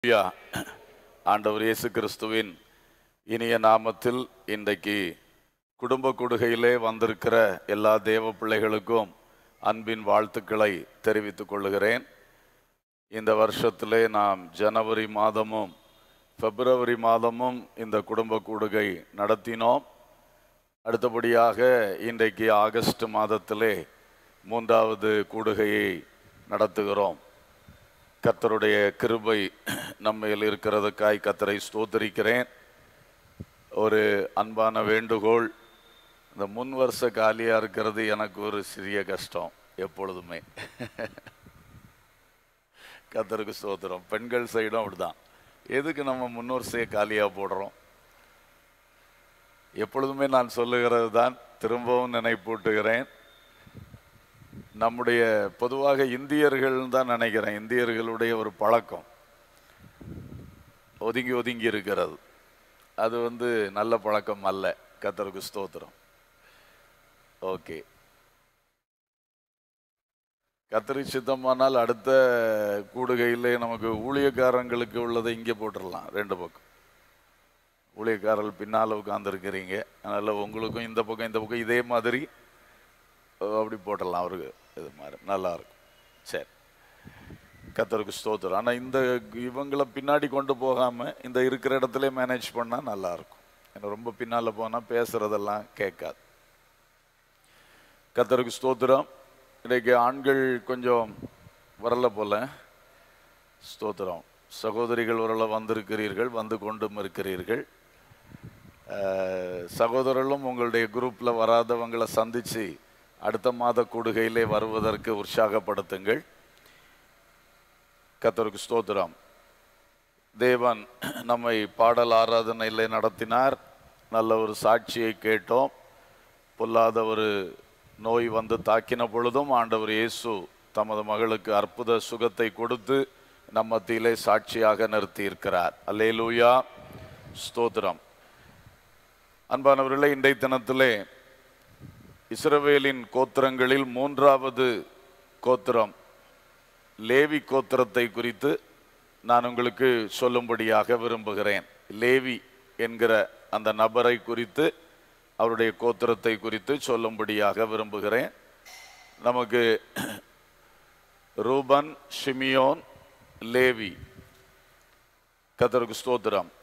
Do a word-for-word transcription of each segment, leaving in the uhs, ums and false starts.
யா ஆண்டவர் இயேசு கிறிஸ்துவின் இனிய நாமத்தில் இன்றைக்கு குடும்ப கூடுகையிலே வந்திருக்கிற எல்லா தேவ பிள்ளைகளுக்கும் அன்பின் வாழ்த்துக்களை தெரிவித்துக் கொள்கிறேன். இந்த வருஷத்திலே நாம் ஜனவரி மாதமும் பிப்ரவரி மாதமும் இந்த குடும்ப கூடுகை நடத்தினோம். அடுத்தபடியாக இன்றைக்கு ஆகஸ்ட் மாதத்திலே மூன்றாவது கூடுகையை நடத்துகிறோம். கர்த்தருடைய கிருபை நம்மையில் இருக்கிறதுக்காய் கர்த்தரை ஸ்தோத்திரிக்கிறேன். ஒரு அன்பான வேண்டுகோள், இந்த முன் வருஷ காலியாக இருக்கிறது எனக்கு ஒரு சிறிய கஷ்டம் எப்பொழுதுமே. கர்த்தருக்கு ஸ்தோத்திரம். பெண்கள் சைடும் அப்படிதான். எதுக்கு நம்ம முன் வருஷ காலியாக போடுறோம்? எப்பொழுதுமே நான் சொல்லுகிறது தான், திரும்பவும் நினைப்பூட்டுகிறேன். நம்முடைய பொதுவாக இந்தியர்கள் தான் நினைக்கிறேன், இந்தியர்களுடைய ஒரு பழக்கம் ஒதுங்கி ஒதுங்கி இருக்கிறது. அது வந்து நல்ல பழக்கம் அல்ல. கர்த்தருக்கு ஸ்தோத்திரம். ஓகே, கர்த்தருக்கு சித்தமானால் அடுத்த கூடுகையிலே நமக்கு ஊழியக்காரங்களுக்கு உள்ளதை இங்கே போட்டுடலாம். ரெண்டு பக்கம் ஊழியக்காரர்கள் பின்னால் உட்கார்ந்துருக்கிறீங்க, அதனால் உங்களுக்கும் இந்த பக்கம் இந்த பக்கம் இதே மாதிரி அப்படி போட்டலாம். அவருக்கு இது மாதிரி நல்லா இருக்கும். சரி, கர்த்தருக்கு ஸ்தோத்திரம். ஆனால் இந்த இவங்களை பின்னாடி கொண்டு போகாமல் இந்த இருக்கிற இடத்துல மேனேஜ் பண்ணால் நல்லாயிருக்கும். ஏன்னா ரொம்ப பின்னால் போனால் பேசுகிறதெல்லாம் கேட்காது. கர்த்தருக்கு ஸ்தோத்திரம். இன்றைக்கு ஆண்கள் கொஞ்சம் வரல போல. ஸ்தோத்திரம். சகோதரிகள் வரல வந்திருக்கிறீர்கள், வந்து கொண்டும் இருக்கிறீர்கள். சகோதரர்களும் உங்களுடைய குரூப்பில் வராதவங்களை சந்தித்து அடுத்த மாத கூடுகையிலே வருவதற்கு உற்சாகப்படுத்துங்கள். கர்த்தருக்கு ஸ்தோத்திரம். தேவன் நம்மை பாடல் ஆராதனையிலே நடத்தினார். நல்ல ஒரு சாட்சியை கேட்டோம். பொல்லாத ஒரு நோய் வந்து தாக்கின பொழுதும் ஆண்டவர் இயேசு தமது மகளுக்கு அற்புத சுகத்தை கொடுத்து நம் மத்தியிலே சாட்சியாக நிறுத்தி இருக்கிறார். அல்லேலூயா, ஸ்தோத்திரம். அன்பானவர்களே, இன்றைய தினத்திலே இஸ்ரவேலின் கோத்திரங்களில் மூன்றாவது கோத்திரம் லேவி கோத்திரத்தை குறித்து நான் உங்களுக்கு சொல்லும்படியாக விரும்புகிறேன். லேவி என்கிற அந்த நபரை குறித்து, அவருடைய கோத்திரத்தை குறித்து சொல்லும்படியாக விரும்புகிறேன். நமக்கு ரூபன், ஷிமியோன், லேவி. கர்த்தருக்கு ஸ்தோத்திரம்.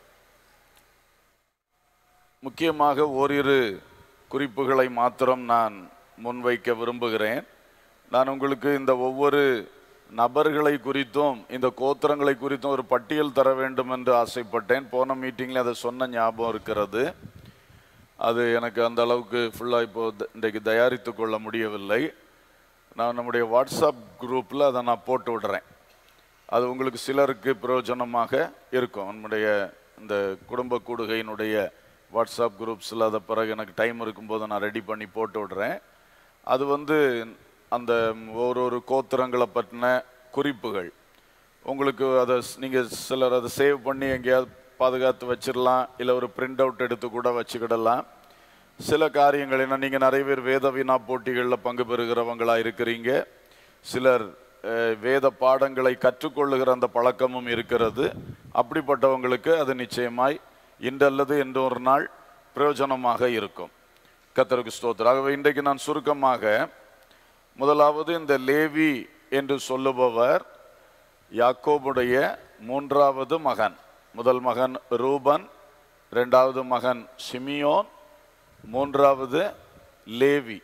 முக்கியமாக ஓரிரு குறிப்புகளை மாத்திரம் நான் முன்வைக்க விரும்புகிறேன். நான் உங்களுக்கு இந்த ஒவ்வொரு நபர்களை குறித்தும் இந்த கோத்திரங்களை குறித்தும் ஒரு பட்டியல் தர வேண்டும் என்று ஆசைப்பட்டேன். போன மீட்டிங்கில் அதை சொன்ன ஞாபகம் இருக்கிறது. அது எனக்கு அந்த அளவுக்கு ஃபுல்லாக இப்போது இன்றைக்கு தயாரித்து கொள்ள முடியவில்லை. நான் நம்முடைய வாட்ஸ்அப் குரூப்பில் அதை நான் போட்டு விடுறேன். அது உங்களுக்கு சிலருக்கு பிரயோஜனமாக இருக்கும். நம்முடைய இந்த குடும்ப கூடுகையினுடைய வாட்ஸ்அப் குரூப்ஸில் அதை பிறகு எனக்கு டைம் இருக்கும்போது நான் ரெடி பண்ணி போட்டு விடுறேன். அது வந்து அந்த ஒரு ஒரு கோத்திரங்களை பற்றின குறிப்புகள் உங்களுக்கு, அதை நீங்கள் சிலர் அதை சேவ் பண்ணி எங்கேயாவது பாதுகாத்து வச்சிடலாம், இல்லை ஒரு பிரிண்ட் அவுட் எடுத்து கூட வச்சுக்கிடலாம். சில காரியங்கள் என்ன, நீங்கள் நிறைய பேர் வேத வினா போட்டிகளில் பங்கு பெறுகிறவங்களாக இருக்கிறீங்க. சிலர் வேத பாடங்களை கற்றுக்கொள்ளுகிற அந்த பழக்கமும் இருக்கிறது. அப்படிப்பட்டவங்களுக்கு அது நிச்சயமாய் இன்றல்லது என்று ஒரு நாள் பிரயோஜனமாக இருக்கும். கர்த்தருக்கு ஸ்தோத்திரம். ஆகவே இன்றைக்கு நான் சுருக்கமாக, முதலாவது இந்த லேவி என்று சொல்லுபவர் யாக்கோபுடைய மூன்றாவது மகன். முதல் மகன் ரூபன், இரண்டாவது மகன் ஷிமியோன், மூன்றாவது லேவி.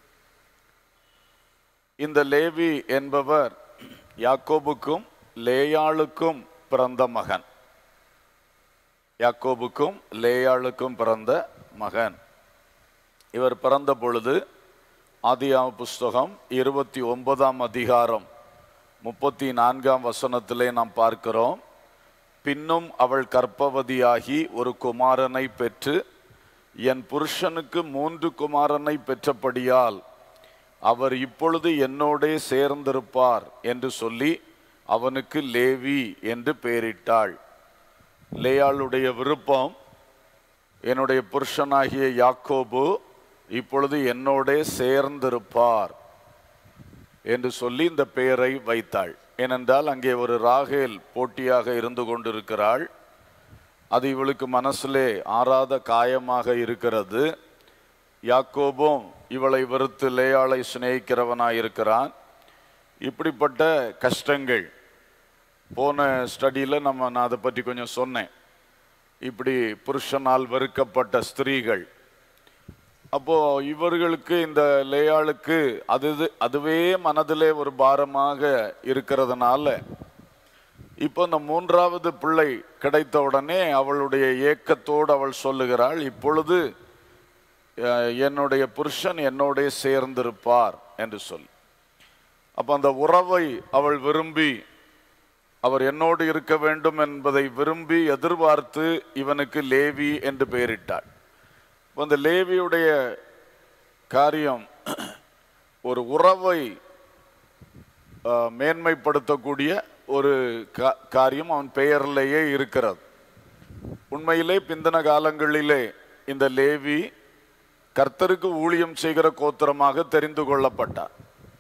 இந்த லேவி என்பவர் யாக்கோபுக்கும் லேயாளுக்கும் பிறந்த மகன். யாக்கோபுக்கும் லேயாளுக்கும் பிறந்த மகன். இவர் பிறந்த பொழுது ஆதியாகம புஸ்தகம் இருபத்தி ஒன்பதாம் அதிகாரம் முப்பத்தி நான்காம் வசனத்திலே நாம் பார்க்கிறோம். பின்னும் அவள் கர்ப்பவதியாகி ஒரு குமாரனை பெற்று, என் புருஷனுக்கு மூன்று குமாரனை பெற்றபடியால் அவர் இப்பொழுது என்னோடே சேர்ந்திருப்பார் என்று சொல்லி அவனுக்கு லேவி என்று பெயரிட்டாள். லேயாளுடைய விருப்பம், என்னுடைய புருஷனாகிய யாக்கோபு இப்பொழுது என்னோடே சேர்ந்திருப்பார் என்று சொல்லி இந்த பெயரை வைத்தாள். ஏனென்றால் அங்கே ஒரு ராகேல் போட்டியாக இருந்து கொண்டிருக்கிறாள். அது இவளுக்கு மனசிலே ஆறாத காயமாக இருக்கிறது. யாக்கோபும் இவளை வெறுத்து லேயாளை சிநேகிக்கிறவனாய் இருக்கிறான். இப்படிப்பட்ட கஷ்டங்கள் போன ஸ்டடியில் நம்ம நான் அதை பற்றி கொஞ்சம் சொன்னேன். இப்படி புருஷனால் வெறுக்கப்பட்ட ஸ்திரீகள். அப்போ இவர்களுக்கு இந்த லேயாளுக்கு அது அதுவே மனதிலே ஒரு பாரமாக இருக்கிறதுனால இப்போ இந்த மூன்றாவது பிள்ளை கிடைத்த உடனே அவளுடைய ஏக்கத்தோடு அவள் சொல்லுகிறாள், இப்பொழுது என்னுடைய புருஷன் என்னோட சேர்ந்திருப்பார் என்று சொல்லி. அப்போ அந்த உறவை அவள் விரும்பி, அவர் என்னோடு இருக்க வேண்டும் என்பதை விரும்பி எதிர்பார்த்து இவனுக்கு லேவி என்று பெயரிட்டாள். இப்போ அந்த லேவியுடைய காரியம் ஒரு உறவை மேன்மைப்படுத்தக்கூடிய ஒரு காரியம் அவன் பெயரிலேயே இருக்கிறது. உண்மையிலே பிந்தின காலங்களிலே இந்த லேவி கர்த்தருக்கு ஊழியம் செய்கிற கோத்திரமாக தெரிந்து கொள்ளப்பட்டார்.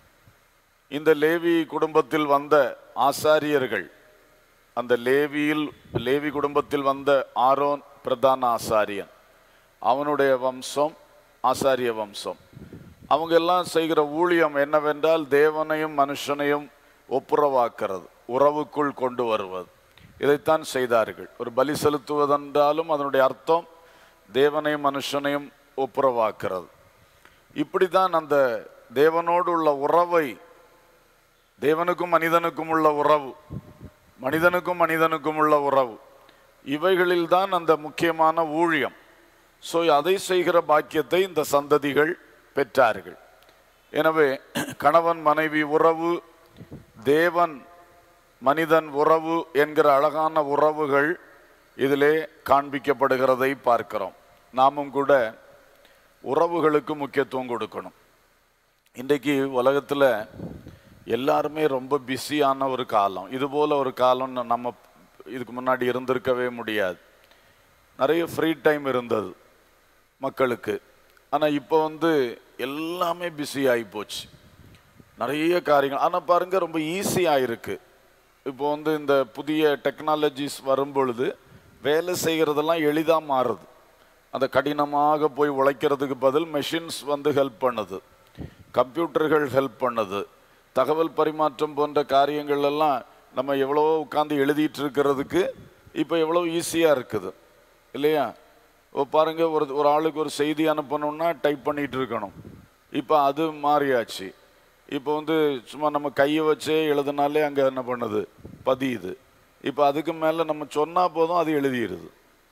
இந்த லேவி குடும்பத்தில் வந்த ஆசாரியர்கள், அந்த லேவியில் லேவி குடும்பத்தில் வந்த ஆரோன் பிரதான ஆசாரியன், அவனுடைய வம்சம் ஆசாரிய வம்சம். அவங்க எல்லாம் செய்கிற ஊழியம் என்னவென்றால் தேவனையும் மனுஷனையும் ஒப்புரவாக்கிறது, உறவுக்குள் கொண்டு வருவது. இதைத்தான் செய்தார்கள். ஒரு பலி செலுத்துவதென்றாலும் அதனுடைய அர்த்தம் தேவனையும் மனுஷனையும் ஒப்புரவாக்கிறது. இப்படி தான் அந்த தேவனோடு உள்ள உறவை, தேவனுக்கும் மனிதனுக்கும் உள்ள உறவு, மனிதனுக்கும் மனிதனுக்கும் உள்ள உறவு, இவைகளில்தான் அந்த முக்கியமான ஊழியம். ஸோ அதை செய்கிற பாக்கியத்தை இந்த சந்ததிகள் பெற்றார்கள். எனவே கணவன் மனைவி உறவு, தேவன் மனிதன் உறவு என்கிற அழகான உறவுகள் இதிலே காண்பிக்கப்படுகிறதை பார்க்கிறோம். நாமும் கூட உறவுகளுக்கு முக்கியத்துவம் கொடுக்கணும். இன்றைக்கு உலகத்தில் எல்லாருமே ரொம்ப பிஸியான ஒரு காலம். இதுபோல் ஒரு காலம் நம்ம இதுக்கு முன்னாடி இருந்திருக்கவே முடியாது. நிறைய ஃப்ரீ டைம் இருந்தது மக்களுக்கு. ஆனால் இப்போ வந்து எல்லாமே பிஸி ஆகி போச்சு, நிறைய காரியங்கள். ஆனால் பாருங்கள், ரொம்ப ஈஸியாக இருக்குது. இப்போ வந்து இந்த புதிய டெக்னாலஜிஸ் வரும்பொழுது வேலை செய்கிறதெல்லாம் எளிதாக மாறுது. அந்த கடினமாக போய் உழைக்கிறதுக்கு பதில் மெஷின்ஸ் வந்து ஹெல்ப் பண்ணுது, கம்ப்யூட்டர்கள் ஹெல்ப் பண்ணுது. தகவல் பரிமாற்றம் போன்ற காரியங்கள் எல்லாம் நம்ம எவ்வளோ உட்காந்து எழுதிட்டு இருக்கிறதுக்கு இப்போ எவ்வளோ ஈஸியாக இருக்குது இல்லையா? ஓ பாருங்கள், ஒரு ஒரு ஆளுக்கு ஒரு செய்தி அனுப்பணும்னா டைப் பண்ணிகிட்டு இருக்கணும். இப்போ அது மாறியாச்சு. இப்போ வந்து சும்மா நம்ம கையை வச்சே எழுதுனாலே அங்கே என்ன பண்ணுது, பதியுது. இப்போ அதுக்கு மேலே நம்ம சொன்னால் போதும் அது எழுதிடுது.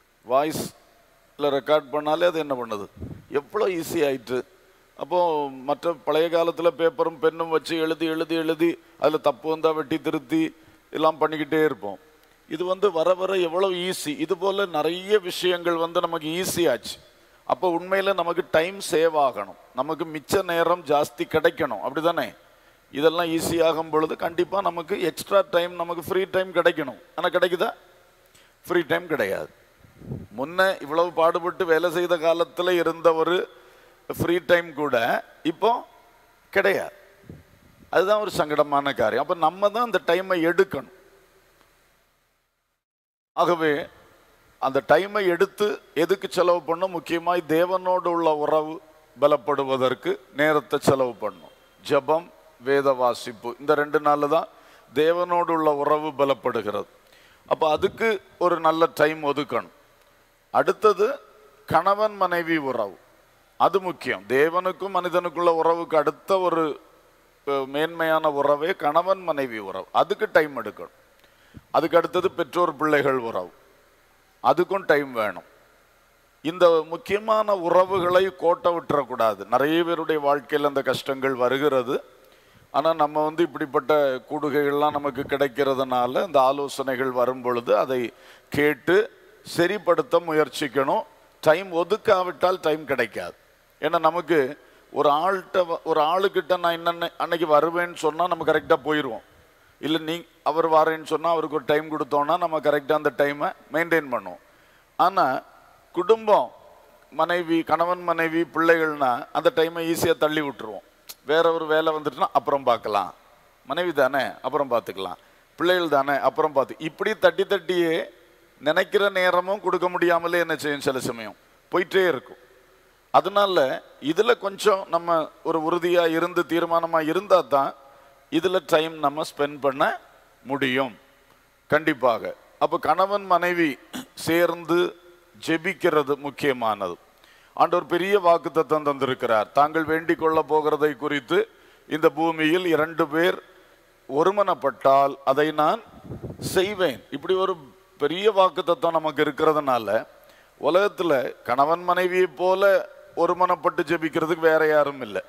வாய்ஸில் ரெக்கார்ட் பண்ணாலே அது என்ன பண்ணுது, எவ்வளோ ஈஸி ஆயிட்டு. அப்போது மற்ற பழைய காலத்தில் பேப்பரும் பெண்ணும் வச்சு எழுதி எழுதி எழுதி அதில் தப்பு வந்தால் வெட்டி திருத்தி எல்லாம் பண்ணிக்கிட்டே இருப்போம். இது வந்து வர வர எவ்வளோ ஈஸி. இது போல் நிறைய விஷயங்கள் வந்து நமக்கு ஈஸியாச்சு. அப்போ உண்மையில் நமக்கு டைம் சேவ் ஆகணும், நமக்கு மிச்ச நேரம் ஜாஸ்தி கிடைக்கணும், அப்படி தானே? இதெல்லாம் ஈஸியாகும் பொழுது கண்டிப்பாக நமக்கு எக்ஸ்ட்ரா டைம், நமக்கு ஃப்ரீ டைம் கிடைக்கணும். ஆனால் கிடைக்குதா? ஃப்ரீ டைம் கிடையாது. முன்ன இவ்வளவு பாடுபட்டு வேலை செய்த காலத்தில் இருந்த ஒரு ஃப்ரீ டைம் கூட இப்போ கிடையாது. அதுதான் ஒரு சங்கடமான காரியம். அப்போ நம்ம தான் அந்த டைமை எடுக்கணும். ஆகவே அந்த டைமை எடுத்து எதுக்கு செலவு பண்ணும்? முக்கியமாய் தேவனோடு உள்ள உறவு பலப்படுவதற்கு நேரத்தை செலவு பண்ணும். ஜபம், வேத வாசிப்பு, இந்த ரெண்டு நாள் தான் தேவனோடு உள்ள உறவு பலப்படுகிறது. அப்போ அதுக்கு ஒரு நல்ல டைம் ஒதுக்கணும். அடுத்தது கணவன் மனைவி உறவு, அது முக்கியம். தேவனுக்கும் மனிதனுக்குள்ள உறவுக்கு அடுத்த ஒரு மேன்மையான உறவே கணவன் மனைவி உறவு. அதுக்கு டைம் எடுக்கணும். அதுக்கு அடுத்தது பெற்றோர் பிள்ளைகள் உறவு, அதுக்கும் டைம் வேணும். இந்த முக்கியமான உறவுகளை கோட்டை விட்டுறக்கூடாது. நிறைய பேருடைய வாழ்க்கையில் அந்த கஷ்டங்கள் வருகிறது. ஆனால் நம்ம வந்து இப்படிப்பட்ட கூடுகைகள்லாம் நமக்கு கிடைக்கிறதுனால இந்த ஆலோசனைகள் வரும் பொழுது அதை கேட்டு சரிப்படுத்த முயற்சிக்கணும். டைம் ஒதுக்காவிட்டால் டைம் கிடைக்காது. ஏன்னா நமக்கு ஒரு ஆள்கிட்ட ஒரு ஆளுக்கிட்ட நான் என்னென்ன அன்னைக்கு வருவேன்னு சொன்னால் நம்ம கரெக்டாக போயிடுவோம். இல்லை நீ அவர் வரேன்னு சொன்னால் அவருக்கு ஒரு டைம் கொடுத்தோன்னா நம்ம கரெக்டாக அந்த டைமை மெயின்டைன் பண்ணுவோம். ஆனால் குடும்பம், மனைவி, கணவன் மனைவி, பிள்ளைகள்னா அந்த டைமை ஈஸியாக தள்ளி விட்டுருவோம். வேற ஒரு வேலை வந்துட்டுனா அப்புறம் பார்க்கலாம், மனைவி தானே அப்புறம் பார்த்துக்கலாம், பிள்ளைகள் தானே அப்புறம் பார்த்து, இப்படி தட்டி தட்டியே நினைக்கிற நேரமும் கொடுக்க முடியாமலே என்ன செய்யும், சில சமயம் போயிட்டே இருக்கும். அதனால இதுல கொஞ்சம் நம்ம ஒரு உறுதியா இருந்து தீர்மானமா இருந்தா தான் இதுல டைம் நம்ம ஸ்பெண்ட் பண்ண முடியும் கண்டிப்பாக. அப்ப கணவன் மனைவி சேர்ந்து ஜெபிக்கிறது முக்கியமானது. ஆண்டவர் பெரிய வாக்குத்தத்தம் தந்திருக்கிறார். தாங்கள் வேண்டிக் கொள்ள போகிறதை குறித்து இந்த பூமியில் இரண்டு பேர் ஒருமனப்பட்டால் அதை நான் செய்வேன். இப்படி ஒரு பெரிய வாக்குத்தத்தம் நமக்கு இருக்கிறதுனால உலகத்துல கணவன் மனைவியை போல ஒருமனப்பட்டு ஜெபிக்கிறதுக்கு வேற யாரும் இல்லை.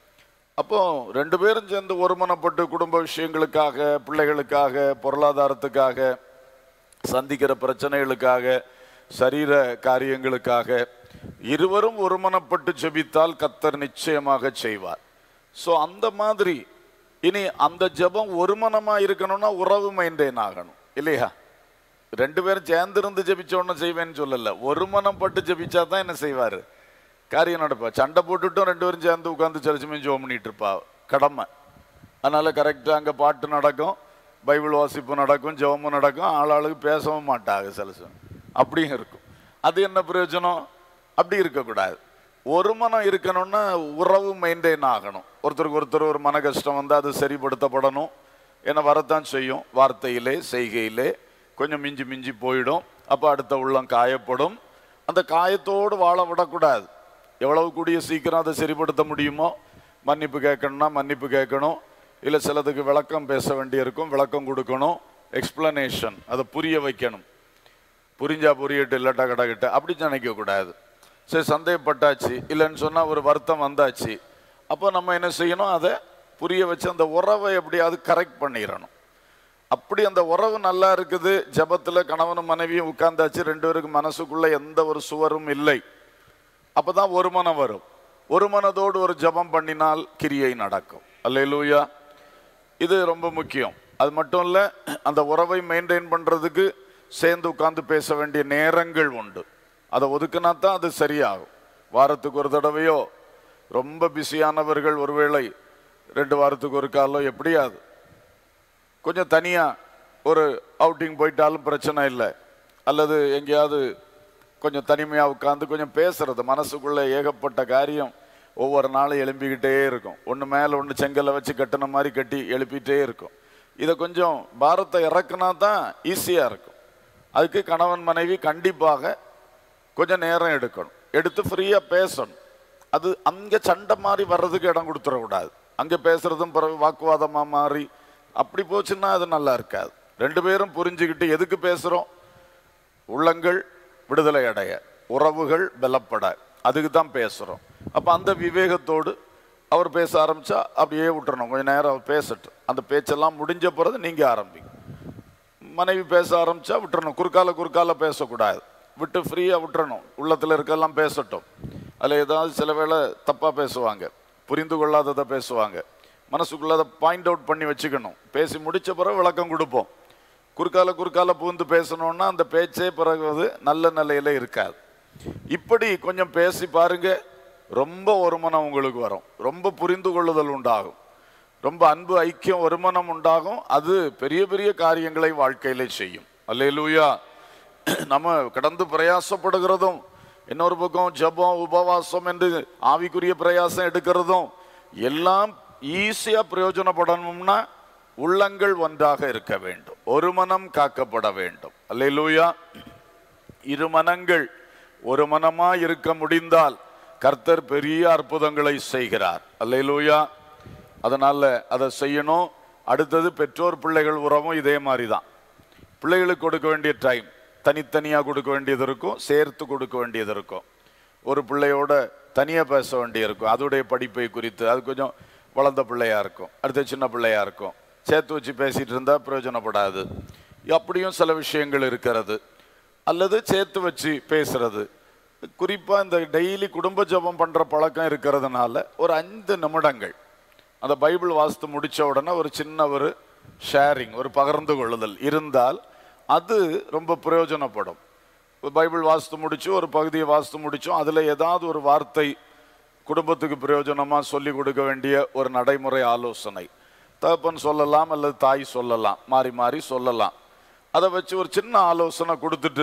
அப்போ ரெண்டு பேரும் சேர்ந்து ஒருமனப்பட்டு குடும்ப விஷயங்களுக்காக, பிள்ளைகளுக்காக, பொருளாதாரத்துக்காக, சந்திக்கிற பிரச்சனைகளுக்காக, சரீர காரியங்களுக்காக இருவரும் ஒருமனப்பட்டு ஜெபித்தால் கர்த்தர் நிச்சயமாக செய்வார். ஸோ அந்த மாதிரி இனி அந்த ஜெபம் ஒருமனமா இருக்கணும்னா உறவு மெயின்டைன் ஆகணும் இல்லையா? ரெண்டு பேரும் சேர்ந்திருந்து ஜெபிச்சோன்னு செய்வேன்னு சொல்லல, ஒருமனப்பட்டு ஜெபிச்சா தான் என்ன செய்வாரு, காரியம் நடப்பா. சண்டை போட்டுட்டும் ரெண்டு பேரும் சேர்ந்து உட்காந்து சலிச்சுமே ஜோம் பண்ணிட்டு இருப்பா, கடமை. அதனால கரெக்டாக அங்கே பாட்டு நடக்கும், பைபிள் வாசிப்பு நடக்கும், ஜெபமும் நடக்கும், ஆளாளுக்கு பேசவும் மாட்டாங்க சில சமயம், அப்படியும் இருக்கும். அது என்ன பிரயோஜனம்? அப்படி இருக்கக்கூடாது. ஒரு மனம் இருக்கணும்னா உறவு மெயின்டைன் ஆகணும். ஒருத்தருக்கு ஒருத்தர் ஒரு மன கஷ்டம் வந்து அது சரிப்படுத்தப்படணும். ஏன்னா வரத்தான் செய்யும், வார்த்தையிலே செய்கையிலே கொஞ்சம் மிஞ்சி மிஞ்சி போயிடும். அப்போ அடுத்த உள்ளம் காயப்படும். அந்த காயத்தோடு வாழ விடக்கூடாது. எவ்வளவு கூடிய சீக்கிரம் அதை சரிப்படுத்த முடியுமோ மன்னிப்பு கேட்கணும்னா மன்னிப்பு கேட்கணும். இல்லை சிலதுக்கு விளக்கம் பேச வேண்டியிருக்கும், விளக்கம் கொடுக்கணும், எக்ஸ்பிளனேஷன், அதை புரிய வைக்கணும். புரிஞ்சா புரியட்டு, இல்லாட்டா கடக்கிட்ட அப்படி நினைக்கக்கூடாது. சரி, சந்தேகப்பட்டாச்சு, இல்லைன்னு சொன்னால் ஒரு வருத்தம் வந்தாச்சு, அப்போ நம்ம என்ன செய்யணும், அதை புரிய வச்சு அந்த உறவை எப்படியாவது கரெக்ட் பண்ணிடணும். அப்படி அந்த உறவு நல்லா இருக்குது, ஜபத்தில் கணவனும் மனைவியும் உட்கார்ந்தாச்சு, ரெண்டு பேருக்கு மனசுக்குள்ள எந்த ஒரு சுவரும் இல்லை, அப்பதான் ஒரு மனம் வரும். ஒரு மனதோடு ஒரு ஜபம் பண்ணினால் கிரியை நடக்கும். அல்லேலூயா. இது ரொம்ப முக்கியம். அது மட்டும் இல்லை, அந்த உறவை மெயின்டைன் பண்ணுறதுக்கு சேர்ந்து உட்கார்ந்து பேச வேண்டிய நேரங்கள் உண்டு. அதை ஒதுக்குனா தான் அது சரியாகும். வாரத்துக்கு ஒரு தடவையோ, ரொம்ப பிஸியானவர்கள் ஒருவேளை ரெண்டு வாரத்துக்கு ஒரு காலோ எப்படியாது கொஞ்சம் தனியாக ஒரு அவுட்டிங் போயிட்டாலும் பிரச்சனை இல்லை. அல்லது எங்கேயாவது கொஞ்சம் தனிமையாக உட்காந்து கொஞ்சம் பேசுறது, மனசுக்குள்ளே ஏகப்பட்ட காரியம் ஒவ்வொரு நாளும் எழும்பிக்கிட்டே இருக்கும். ஒன்று மேலே ஒன்று செங்கலை வச்சு கட்டின மாதிரி கட்டி எழுப்பிட்டே இருக்கும். இதை கொஞ்சம் பாரத்தை இறக்குனா தான் ஈஸியாக இருக்கும். அதுக்கு கணவன் மனைவி கண்டிப்பாக கொஞ்சம் நேரம் எடுக்கணும், எடுத்து ஃப்ரீயாக பேசணும். அது அங்கே சண்டை மாதிரி வர்றதுக்கு இடம் கொடுத்துடக்கூடாது. அங்கே பேசுறதும் பிறகு வாக்குவாதமாக மாறி அப்படி போச்சுன்னா அது நல்லா இருக்காது. ரெண்டு பேரும் புரிஞ்சுக்கிட்டு எதுக்கு பேசுகிறோம், உள்ளங்கள் விடுதலை அடைய, உறவுகள் பலப்பட, அதுக்கு தான் பேசுகிறோம். அப்போ அந்த விவேகத்தோடு அவர் பேச ஆரம்பித்தா அப்படியே விட்டுறணும், கொஞ்சம் நேரம் அவர் பேசட்டும். அந்த பேச்செல்லாம் முடிஞ்ச பிறகு நீங்கள் ஆரம்பிங்க. மனைவி பேச ஆரம்பித்தா விட்டுறணும், குறுக்கால குறுக்கால பேசக்கூடாது, விட்டு ஃப்ரீயாக விட்டுறணும். உள்ளத்தில் இருக்கலாம் பேசட்டும். அதில் ஏதாவது சில வேளை தப்பாக பேசுவாங்க, புரிந்து கொள்ளாததை பேசுவாங்க, மனசுக்குள்ள அதை பாயிண்ட் அவுட் பண்ணி வச்சுக்கணும். பேசி முடித்த பிறகு விளக்கம் கொடுப்போம். குறுக்கால குறுக்கால பூந்து பேசணும்னா அந்த பேச்சே பிறகு அது நல்ல நிலையில இருக்காது. இப்படி கொஞ்சம் பேசி பாருங்க, ரொம்ப ஒருமனம் உங்களுக்கு வரும், ரொம்ப புரிந்து கொள்ளுதல் உண்டாகும், ரொம்ப அன்பு ஐக்கியம் ஒருமனம் உண்டாகும். அது பெரிய பெரிய காரியங்களை வாழ்க்கையிலே செய்யும். அல்லேலூயா. நம்ம கடந்து பிரயாசப்படுகிறதும், இன்னொரு பக்கம் ஜபம் உபவாசம் என்று ஆவிக்குரிய பிரயாசம் எடுக்கிறதும் எல்லாம் ஈஸியா பிரயோஜனப்படணும்னா உள்ளங்கள் ஒன்றாக இருக்க வேண்டும், ஒரு மனம் காக்கப்பட வேண்டும். அல்லேலூயா. இரு மனங்கள் ஒரு மனமா இருக்க முடிந்தால் கர்த்தர் பெரிய அற்புதங்களை செய்கிறார். அல்லேலூயா. அதனால அதை செய்யணும். அடுத்தது பெற்றோர் பிள்ளைகள் உறவும் இதே மாதிரி தான். பிள்ளைகளுக்கு கொடுக்க வேண்டிய டைம் தனித்தனியாக கொடுக்க வேண்டியது இருக்கும், சேர்த்து கொடுக்க வேண்டியது இருக்கும். ஒரு பிள்ளையோட தனியாக பேச வேண்டியிருக்கும், அதோடைய படிப்பை குறித்து. அது கொஞ்சம் வளர்ந்த பிள்ளையா இருக்கும், அடுத்த சின்ன பிள்ளையா இருக்கும். சேர்த்து வச்சு பேசிட்டு இருந்தால் பிரயோஜனப்படாது. அப்படியும் சில விஷயங்கள் இருக்கிறது. அல்லது சேர்த்து வச்சு பேசுறது, குறிப்பாக இந்த டெய்லி குடும்ப ஜபம் பண்ணுற பழக்கம் இருக்கிறதுனால ஒரு ஐந்து நிமிடங்கள் அந்த பைபிள் வாசித்து முடித்த உடனே ஒரு சின்ன ஒரு ஷேரிங், ஒரு பகிர்ந்து கொள்ளுதல் இருந்தால் அது ரொம்ப பிரயோஜனப்படும். பைபிள் வாசித்து முடிச்சு ஒரு பகுதியை வாசித்து முடித்தோம், அதில் ஏதாவது ஒரு வார்த்தை குடும்பத்துக்கு பிரயோஜனமாக சொல்லி கொடுக்க வேண்டிய ஒரு நடைமுறை ஆலோசனை, தகப்பன் சொல்லலாம் அல்லது தாய் சொல்லலாம், மாறி மாறி சொல்லலாம். அதை வச்சு ஒரு சின்ன ஆலோசனை கொடுத்துட்டு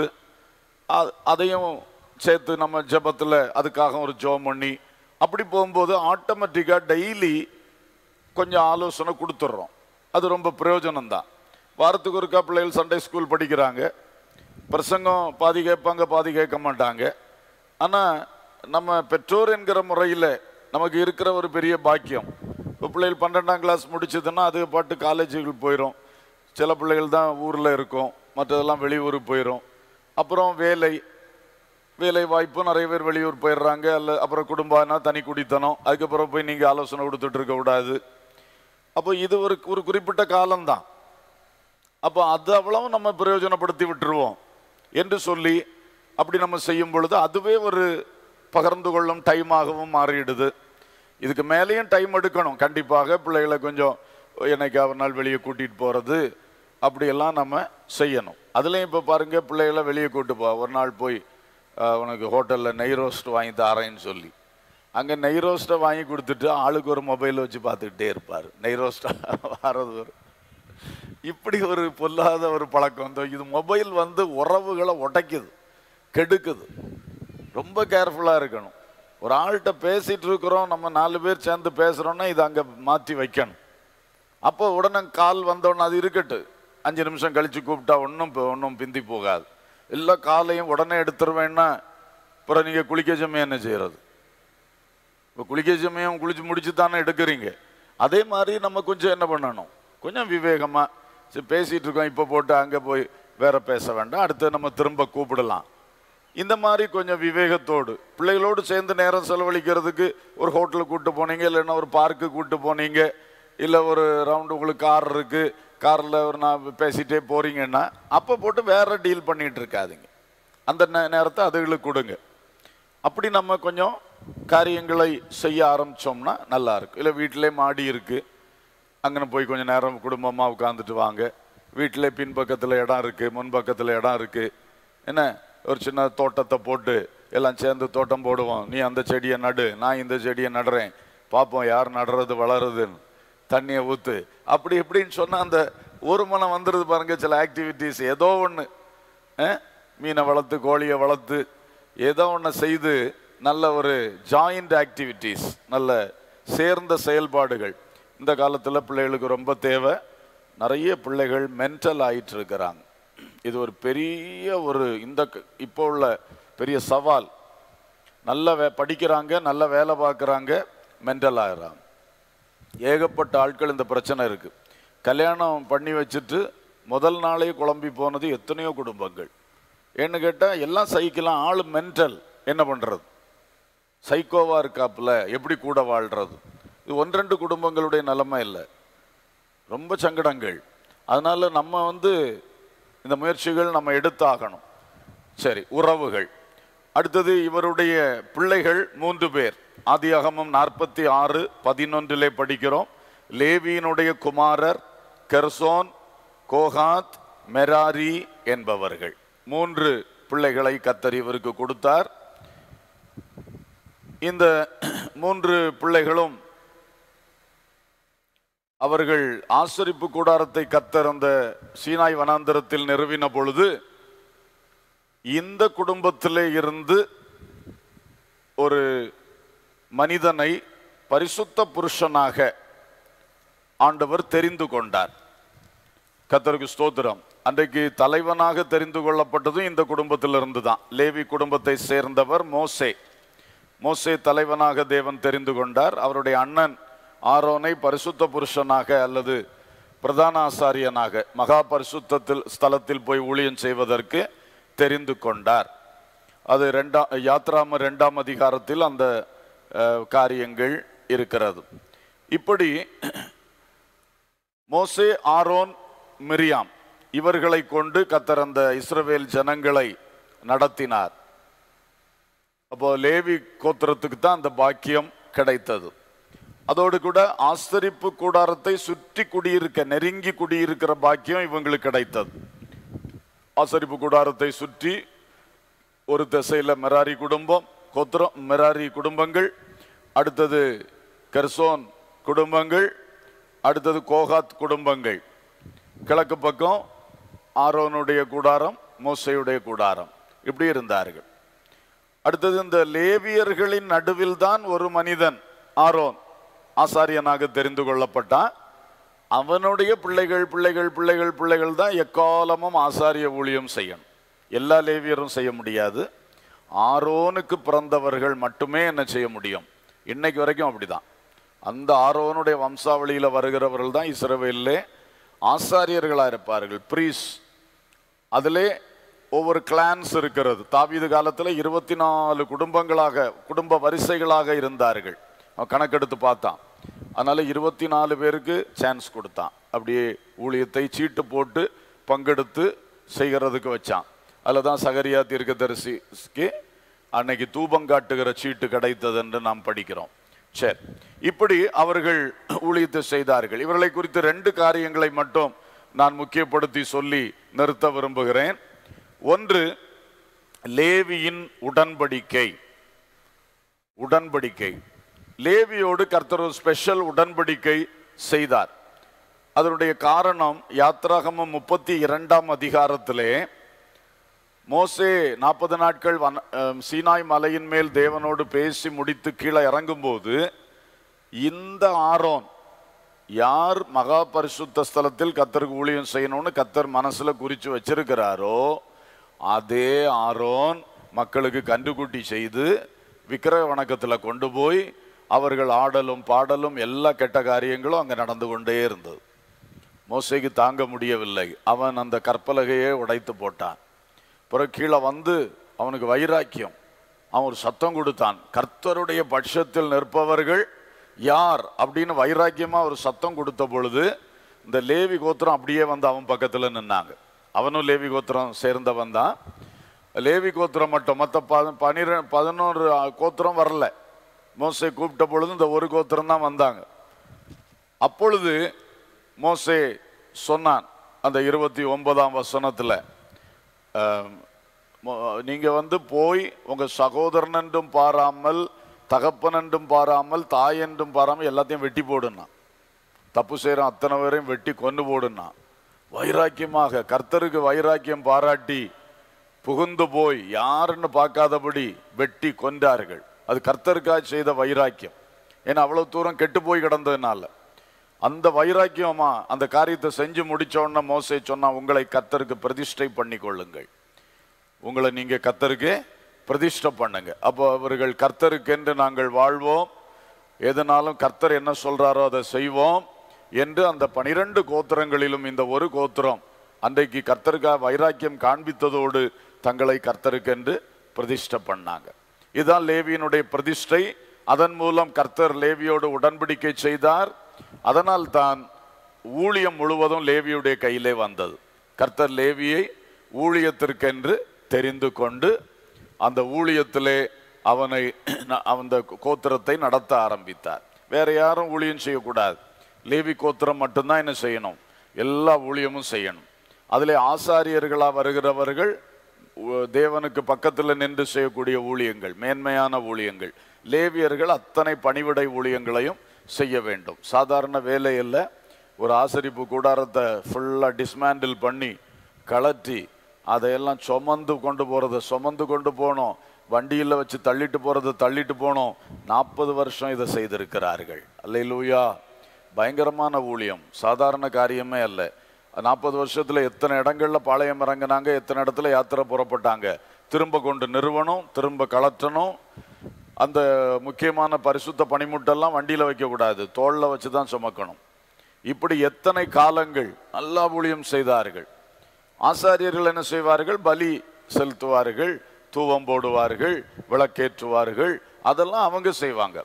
அதையும் சேர்த்து நம்ம ஜெபத்தில் அதுக்காக ஒரு ஜெபம் பண்ணி அப்படி போகும்போது ஆட்டோமேட்டிக்காக டெய்லி கொஞ்சம் ஆலோசனை கொடுத்துட்றோம். அது ரொம்ப பிரயோஜனம்தான். வாரத்துக்கு ஒருக்கா பிள்ளைகள் சண்டே ஸ்கூல் படிக்கிறாங்க, பிரசங்கம் பாதி கேட்பாங்க பாதி கேட்க மாட்டாங்க. ஆனால் நம்ம பெற்றோர் என்கிற முறையில் நமக்கு இருக்கிற ஒரு பெரிய பாக்கியம், இப்போ பிள்ளைகள் பன்னெண்டாம் கிளாஸ் முடிச்சதுன்னா அது பாட்டு காலேஜுக்கு போயிடும். சில பிள்ளைகள் தான் ஊரில் இருக்கும், மற்றதெல்லாம் வெளியூருக்கு போயிடும். அப்புறம் வேலை வேலை வாய்ப்பு, நிறைய பேர் வெளியூர் போயிடுறாங்க. அல்ல அப்புறம் குடும்பம்னா தனி குடித்தனம், அதுக்கப்புறம் போய் நீங்கள் ஆலோசனை கொடுத்துட்டு இருக்க கூடாது. அப்போ இது ஒரு ஒரு குறிப்பிட்ட காலம்தான். அப்போ அது அவ்வளவு நம்ம பிரயோஜனப்படுத்தி விட்டுருவோம் என்று சொல்லி அப்படி நம்ம செய்யும் பொழுது அதுவே ஒரு பகிர்ந்து கொள்ளும் டைமாகவும் மாறிடுது. இதுக்கு மேலேயும் டைம் எடுக்கணும் கண்டிப்பாக. பிள்ளைகளை கொஞ்சம் என்னைக்கு ஒரு நாள் வெளியே கூட்டிகிட்டு போகிறது அப்படியெல்லாம் நம்ம செய்யணும். அதுலேயும் இப்போ பாருங்கள், பிள்ளைகளை வெளியே கூட்டு போ, ஒரு நாள் போய் உனக்கு ஹோட்டலில் நெய் ரோஸ்ட் வாங்கி தாரேன்னு சொல்லி அங்கே நெய் ரோஸ்ட்டை வாங்கி கொடுத்துட்டு ஆளுக்கு ஒரு மொபைல் வச்சு பார்த்துக்கிட்டே இருப்பார். நெய் ரோஸ்ட்டாக வர்றது ஒரு இப்படி ஒரு பொல்லாத ஒரு பழக்கம். இது மொபைல் வந்து உறவுகளை உடைக்குது, கெடுக்குது. ரொம்ப கேர்ஃபுல்லாக இருக்கணும். ஒரு ஆள்கிட்ட பேசிகிட்டு இருக்கிறோம், நம்ம நாலு பேர் சேர்ந்து பேசுகிறோன்னா இதை அங்கே மாற்றி வைக்கணும். அப்போ உடனே கால் வந்தோடனே அது இருக்கட்டு, அஞ்சு நிமிஷம் கழித்து கூப்பிட்டா ஒன்றும் ஒன்றும் பிந்தி போகாது. எல்லா காலையும் உடனே எடுத்துருவேன்னா அப்புறம் நீங்கள் குளிக்க சமயம் என்ன செய்கிறது? இப்போ குளிக்க சமயம் குளிச்சு முடிச்சு தானே எடுக்கிறீங்க. அதே மாதிரி நம்ம கொஞ்சம் என்ன பண்ணணும், கொஞ்சம் விவேகமாக சரி பேசிகிட்டு இருக்கோம், இப்போ போட்டு அங்கே போய் வேற பேச வேண்டாம், அடுத்து நம்ம திரும்ப கூப்பிடலாம். இந்த மாதிரி கொஞ்சம் விவேகத்தோடு பிள்ளைகளோடு சேர்ந்து நேரம் செலவழிக்கிறதுக்கு ஒரு ஹோட்டலுக்கு கூப்பிட்டு போனீங்க, இல்லைன்னா ஒரு பார்க்கு கூப்பிட்டு போனீங்க, இல்லை ஒரு ரவுண்டு உங்களுக்கு கார் இருக்குது, காரில் ஒரு நான் பேசிகிட்டே போகிறீங்கன்னா அப்போ போட்டு வேறு டீல் பண்ணிகிட்டு இருக்காதிங்க. அந்த நே நேரத்தை அதுகளுக்கு கொடுங்க. அப்படி நம்ம கொஞ்சம் காரியங்களை செய்ய ஆரம்பித்தோம்னா நல்லாயிருக்கும். இல்லை வீட்டிலே மாடி இருக்குது, அங்கே போய் கொஞ்சம் நேரம் குடும்பமாக உட்காந்துட்டு வாங்க. வீட்டிலே பின்பக்கத்தில் இடம் இருக்குது, முன்பக்கத்தில் இடம் இருக்குது. என்ன ஒரு சின்ன தோட்டத்தை போட்டு எல்லாம் சேர்ந்து தோட்டம் போடுவோம். நீ அந்த செடியை நடு, நான் இந்த செடியை நடுறேன், பார்ப்போம் யார் நடுறது வளருதுன்னு, தண்ணியை ஊற்று, அப்படி இப்படின்னு சொன்னால் அந்த ஒரு மனம் வந்துடுது பாருங்க. சில ஆக்டிவிட்டீஸ் ஏதோ ஒன்று, மீனை வளர்த்து கோழியை வளர்த்து ஏதோ ஒன்று செய்து நல்ல ஒரு ஜாயிண்ட் ஆக்டிவிட்டீஸ், நல்ல சேர்ந்த செயல்பாடுகள் இந்த காலத்தில் பிள்ளைகளுக்கு ரொம்ப தேவை. நிறைய பிள்ளைகள் மென்டல் ஆகிட்டு இருக்கிறாங்க. இது ஒரு பெரிய ஒரு இந்த இப்போ உள்ள பெரிய சவால். நல்ல வே படிக்கிறாங்க, நல்ல வேலை பார்க்குறாங்க, மென்டல் ஆகிறாங்க. ஏகப்பட்ட ஆட்கள் இந்த பிரச்சனை இருக்குது. கல்யாணம் பண்ணி வச்சுட்டு முதல் நாளே குழம்பி போனது எத்தனையோ குடும்பங்கள். ஏன்னு கேட்டால் எல்லாம் சைக்கலாம், ஆள் மென்டல், என்ன பண்ணுறது, சைக்கோவாக இருக்காப்புல, எப்படி கூட வாழ்கிறது. இது ஒன்று ரெண்டு குடும்பங்களுடைய நிலைமை இல்லை, ரொம்ப சங்கடங்கள். அதனால் நம்ம வந்து இந்த முயற்சிகள் நம்ம எடுத்தாகணும். சரி, உறவுகள். அடுத்தது இவருடைய பிள்ளைகள் மூன்று பேர். ஆதியாகமம் நாற்பத்தி ஆறு பதினொன்றிலே படிக்கிறோம். லேவியினுடைய குமாரர் கெர்சோன், கோகாத், மெராரி என்பவர்கள். மூன்று பிள்ளைகளை கர்த்தர் இவருக்கு கொடுத்தார். இந்த மூன்று பிள்ளைகளும் அவர்கள் ஆசரிப்பு கூடாரத்தை கர்த்தர் அந்த சீனாய் வனாந்தரத்தில் நிறுவின பொழுது இந்த குடும்பத்திலே இருந்து ஒரு மனிதனை பரிசுத்த புருஷனாக ஆண்டவர் தெரிந்து கொண்டார். கர்த்தருக்கு ஸ்தோத்திரம். அன்றைக்கு தலைவனாக தெரிந்து கொள்ளப்பட்டதும் இந்த குடும்பத்திலிருந்து தான். லேவி குடும்பத்தை சேர்ந்தவர் மோசே. மோசே தலைவனாக தேவன் தெரிந்து கொண்டார். அவருடைய அண்ணன் ஆரோனை பரிசுத்த புருஷனாக அல்லது பிரதான ஆசாரியனாக மகா பரிசுத்தத்தில் ஸ்தலத்தில் போய் ஊழியம் செய்வதற்கு தெரிந்து கொண்டார். அது ரெண்டாம் யாத்ராம ரெண்டாம் அதிகாரத்தில் அந்த காரியங்கள் இருக்கிறது. இப்படி மோசே, ஆரோன், மிரியாம் இவர்களை கொண்டு கர்த்தர் அந்த இஸ்ரவேல் ஜனங்களை நடத்தினார். அப்போ லேவி கோத்திரத்துக்கு தான் அந்த பாக்கியம் கிடைத்தது. அதோடு கூட ஆசரிப்பு கூடாரத்தை சுற்றி குடியிருக்க, நெருங்கி குடியிருக்கிற பாக்கியம் இவங்களுக்கு கிடைத்தது. ஆசரிப்பு கூடாரத்தை சுற்றி ஒரு திசையில் மெராரி குடும்பம், கோத்திரம் மெராரி குடும்பங்கள், அடுத்தது கெர்சோன் குடும்பங்கள், அடுத்தது கோகாத் குடும்பங்கள். கிழக்கு பக்கம் ஆரோனுடைய கூடாரம், மோசேயுடைய கூடாரம், இப்படி இருந்தார்கள். அடுத்தது இந்த லேவியர்களின் நடுவில் தான் ஒரு மனிதன் ஆரோன் ஆசாரியனாக தெரிந்து கொள்ளப்பட்டான். அவனுடைய பிள்ளைகள் பிள்ளைகள் பிள்ளைகள் பிள்ளைகள் தான் எக்காலமும் ஆசாரிய ஊழியம் செய்யணும். எல்லா லேவியரும் செய்ய முடியாது. ஆரோனுக்கு பிறந்தவர்கள் மட்டுமே என்ன செய்ய முடியும். இன்னைக்கு வரைக்கும் அப்படிதான். அந்த ஆரோனுடைய வம்சாவளியில் வருகிறவர்கள் தான் இஸ்ரவேலிலே ஆசாரியர்களாக இருப்பார்கள், பிரீஸ். அதிலே ஒவ்வொரு கிளான்ஸ் இருக்கிறது. தாவீது காலத்தில் இருபத்தி நாலு குடும்பங்களாக குடும்ப வரிசைகளாக இருந்தார்கள். அவன் கணக்கெடுத்து பார்த்தான். அதனால இருபத்தி நாலு பேருக்கு சான்ஸ் கொடுத்தான். அப்படியே ஊழியத்தை சீட்டு போட்டு பங்கெடுத்து செய்கிறதுக்கு வச்சான். அதில் தான் சகரியா தீர்க்கதரிசிக்கு அன்னைக்கு தூபம் காட்டுகிற சீட்டு கிடைத்தது என்று நாம் படிக்கிறோம். சரி, இப்படி அவர்கள் ஊழியத்தை செய்தார்கள். இவர்களை குறித்து ரெண்டு காரியங்களை மட்டும் நான் முக்கியப்படுத்தி சொல்லி நிறுத்த விரும்புகிறேன். ஒன்று, லேவியின் உடன்படிக்கை. உடன்படிக்கை லேவியோடு கர்த்தர் ஒரு ஸ்பெஷல் உடன்படிக்கை செய்தார். அதனுடைய காரணம் யாத்ராகமம் முப்பத்தி இரண்டாம் அதிகாரத்திலே மோசே நாற்பது நாட்கள் வன சீனாய் மலையின் மேல் தேவனோடு பேசி முடித்து கீழே இறங்கும்போது இந்த ஆரோன் யார் மகா பரிசுத்த ஸ்தலத்தில் கர்த்தருக்கு ஊழியம் செய்யணும்னு கர்த்தர் மனசுல குறிச்சு வச்சிருக்கிறாரோ அதே ஆரோன் மக்களுக்கு கண்டுகுட்டி செய்து விக்கிரக வணக்கத்தில் கொண்டு போய் அவர்கள் ஆடலும் பாடலும் எல்லா கெட்ட காரியங்களும் அங்கே நடந்து கொண்டே இருந்தது. மோசேக்கு தாங்க முடியவில்லை. அவன் அந்த கற்பலகையே உடைத்து போட்டான். பிறகு கீழே வந்து அவனுக்கு வைராக்கியம். அவன் ஒரு சத்தம் கொடுத்தான், கர்த்தருடைய பட்சத்தில் நிற்பவர்கள் யார் அப்படின்னு வைராக்கியமா ஒரு சத்தம் கொடுத்த பொழுது இந்த லேவி கோத்திரம் அப்படியே வந்து அவன் பக்கத்தில் நின்னாங்க. அவனும் லேவி கோத்திரம் சேர்ந்தவன் தான். லேவி கோத்திரம் மட்டும், மற்ற பனிரெண்டு பதினோரு கோத்திரம் வரல. மோசே கூப்பிட்ட பொழுது இந்த ஒரு கோத்திரம் தான் வந்தாங்க. அப்பொழுது மோசே சொன்னான் அந்த இருபத்தி ஒன்பதாம் வசனத்துல, நீங்க வந்து போய் உங்க சகோதரன் என்றும் பாராமல் தகப்பன் என்றும் பாராமல் தாய் என்றும் பாராமல் எல்லாத்தையும் வெட்டி போடுனா, தப்பு செய்யற அத்தனை பேரையும் வெட்டி கொண்டு போடுனா. வைராக்கியமாக கர்த்தருக்கு வைராக்கியம் பாராட்டி புகுந்து போய் யாருன்னு பார்க்காதபடி வெட்டி கொண்டார்கள். அது கர்த்தருக்காக செய்த வைராக்கியம். ஏன்னா அவ்வளவு தூரம் கெட்டு போய் கிடந்ததுனால அந்த வைராக்கியமா அந்த காரியத்தை செஞ்சு முடிச்சோன்னா மோசே சொன்னா, உங்களை கர்த்தருக்கு பிரதிஷ்டை பண்ணி கொள்ளுங்கள், உங்களை நீங்க கர்த்தருக்கு பிரதிஷ்டை பண்ணுங்க. அப்போ அவர்கள் கர்த்தருக்கு என்று நாங்கள் வாழ்வோம், எதனாலும் கர்த்தர் என்ன சொல்றாரோ அதை செய்வோம் என்று அந்த பனிரெண்டு கோத்திரங்களிலும் இந்த ஒரு கோத்திரம் அன்றைக்கு கர்த்தருக்காக வைராக்கியம் காண்பித்ததோடு தங்களை கர்த்தருக்கு என்று பிரதிஷ்டை பண்ணாங்க. இதுதான் லேவியினுடைய பிரதிஷ்டை. அதன் மூலம் கர்த்தர் லேவியோடு உடன்படிக்கை செய்தார். அதனால் தான் ஊழியம் முழுவதும் லேவியுடைய கையிலே வந்தது. கர்த்தர் லேவியை ஊழியத்திற்கென்று தெரிந்து கொண்டு அந்த ஊழியத்திலே அவனை அந்த கோத்திரத்தை நடத்த ஆரம்பித்தார். வேற யாரும் ஊழியம் செய்யக்கூடாது. லேவி கோத்திரம் மட்டும்தான் என்ன செய்யணும், எல்லா ஊழியமும் செய்யணும். அதிலே ஆசாரியர்களாக வருகிறவர்கள் தேவனுக்கு பக்கத்தில் நின்று செய்யக்கூடிய ஊழியங்கள், மேன்மையான ஊழியங்கள். லேவியர்கள் அத்தனை பணிவிடை ஊழியங்களையும் செய்ய வேண்டும். சாதாரண வேலை இல்லை. ஒரு ஆசரிப்பு கூடாரத்தை ஃபுல்லாக டிஸ்மேண்டில் பண்ணி கலற்றி அதையெல்லாம் சுமந்து கொண்டு போகிறத சுமந்து கொண்டு போனோம், வண்டியில் வச்சு தள்ளிட்டு போகிறத தள்ளிட்டு போனோம். நாற்பது வருஷம் இதை செய்திருக்கிறார்கள். அல்லேலூயா. பயங்கரமான ஊழியம், சாதாரண காரியமே அல்ல. நாற்பது வருஷத்துல எத்தனை இடங்கள்ல பாளையம் இறங்கினாங்க, எத்தனை இடத்துல யாத்திரை புறப்பட்டாங்க. திரும்ப கொண்டு நிறுவனம், திரும்ப கலற்றணும். அந்த முக்கியமான பரிசுத்த பனிமுட்டெல்லாம் வண்டியில வைக்க கூடாது, தோல்ல வச்சுதான் சுமக்கணும். இப்படி எத்தனை காலங்கள் நல்லா ஊழியம் செய்தார்கள். ஆசாரியர்கள் என்ன செய்வார்கள், பலி செலுத்துவார்கள், தூவம் போடுவார்கள், விளக்கேற்றுவார்கள், அதெல்லாம் அவங்க செய்வாங்க.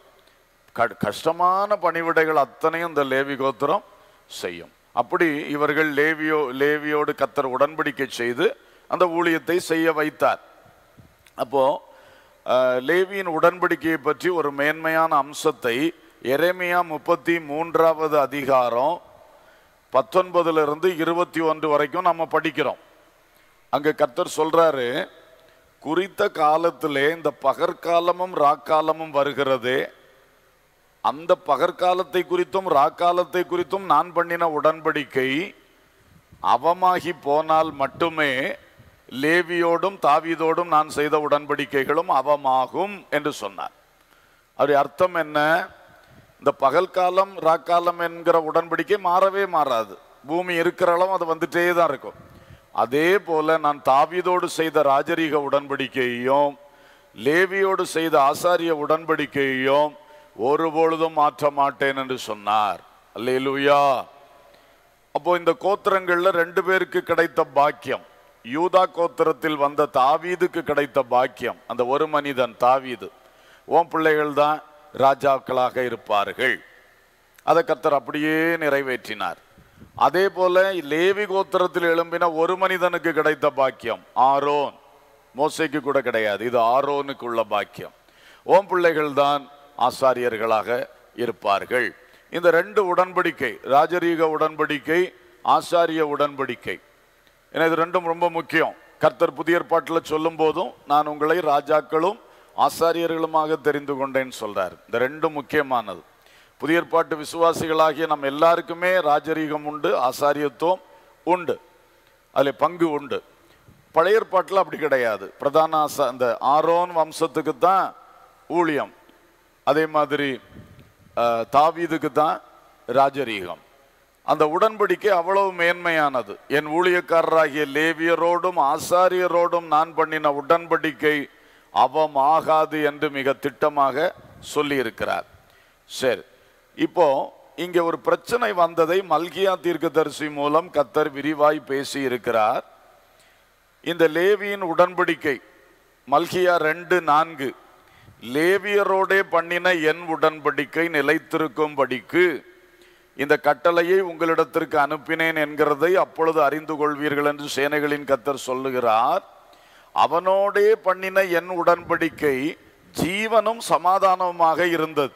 கஷ்டமான பணிவிடைகள் அத்தனையும் இந்த லேவி கோத்திரம் செய்யும். அப்படி இவர்கள் லேவியோ லேவியோடு கர்த்தர் உடன்படிக்கை செய்து அந்த ஊழியத்தை செய்ய வைத்தார். அப்போ லேவியின் உடன்படிக்கையை பற்றி ஒரு மேன்மையான அம்சத்தை எரேமியா முப்பத்தி மூன்றாவது அதிகாரம் பத்தொன்பதுல இருந்து இருபத்தி ஒன்று வரைக்கும் நம்ம படிக்கிறோம். அங்க கர்த்தர் சொல்றாரு, குறித்த காலத்திலே இந்த பகற்காலமும் ராக்காலமும் வருகிறதே, அந்த பகற்காலத்தை குறித்தும் ராக்காலத்தை குறித்தும் நான் பண்ணின உடன்படிக்கை அவமாகி போனால் மட்டுமே லேவியோடும் தாவீதோடும் நான் செய்த உடன்படிக்கைகளும் அவமாகும் என்று சொன்னார். அப்படி அர்த்தம் என்ன? இந்த பகல் காலம் ராக்காலம் என்கிற உடன்படிக்கை மாறவே மாறாது. பூமி இருக்கிற அளவு அது வந்துட்டே தான் இருக்கும். அதே போல நான் தாவீதோடு செய்த ராஜரீக உடன்படிக்கையையும் லேவியோடு செய்த ஆசாரிய உடன்படிக்கையையும் ஒருபொழுதும் மாற்ற மாட்டேன் என்று சொன்னார். அல்லேலூயா. அப்போ இந்த கோத்திரங்கள்ல ரெண்டு பேருக்கு கிடைத்த பாக்கியம், யூதா கோத்திரத்தில் வந்த தாவீதுக்கு கிடைத்த பாக்கியம், அந்த ஒரு மனிதன் தாவீது, ஓம் பிள்ளைகள் தான் ராஜாக்களாக இருப்பார்கள். அதை கர்த்தர் அப்படியே நிறைவேற்றினார். அதே போல லேவி கோத்திரத்தில் எழும்பின ஒரு மனிதனுக்கு கிடைத்த பாக்கியம் ஆரோன். மோசைக்கு கூட கிடையாது, இது ஆரோனுக்கு உள்ள பாக்கியம். ஓம் பிள்ளைகள் தான் ஆசாரியர்களாக இருப்பார்கள். இந்த ரெண்டு உடன்படிக்கை, ராஜரீக உடன்படிக்கை, ஆசாரிய உடன்படிக்கை, ஏன்னா இது ரெண்டும் ரொம்ப முக்கியம். கர்த்தர் புதிய ஏற்பாட்டில் சொல்லும் போதும் நான் உங்களை ராஜாக்களும் ஆசாரியர்களுமாக தெரிந்து கொண்டேன்னு சொல்றார். இந்த ரெண்டும் முக்கியமானது. புதிய ஏற்பாட்டு விசுவாசிகளாகிய நம்ம எல்லாருக்குமே ராஜரீகம் உண்டு, ஆசாரியத்துவம் உண்டு, அதில் பங்கு உண்டு. பழைய ஏற்பாட்டில் அப்படி கிடையாது. பிரதான ஆசா அந்த ஆரோன் வம்சத்துக்கு தான் ஊழியம், அதே மாதிரி தாவீதுக்கு தான் ராஜரீகம். அந்த உடன்படிக்கை அவ்வளவு மேன்மையானது. என் ஊழியக்காரராகிய லேவியரோடும் ஆசாரியரோடும் நான் பண்ணின உடன்படிக்கை அவமாகாது என்று மிக திட்டமாக சொல்லி இருக்கிறார். சரி, இப்போ இங்க ஒரு பிரச்சனை வந்ததை மல்கியா தீர்க்கதரிசி மூலம் கர்த்தர் விரிவாய் பேசி இருக்கிறார். இந்த லேவியின் உடன்படிக்கை மல்கியா ரெண்டு நான்கு, லேவியரோடே பண்ணின என் உடன்படிக்கை நிலைத்திருக்கும்படிக்கு இந்த கட்டளையை உங்களிடத்திற்கு அனுப்பினேன் என்கிறதை அப்பொழுது அறிந்து கொள்வீர்கள் என்று சேனைகளின் கர்த்தர் சொல்லுகிறார். அவனோடே பண்ணின என் உடன்படிக்கை ஜீவனும் சமாதானமுமாக இருந்தது.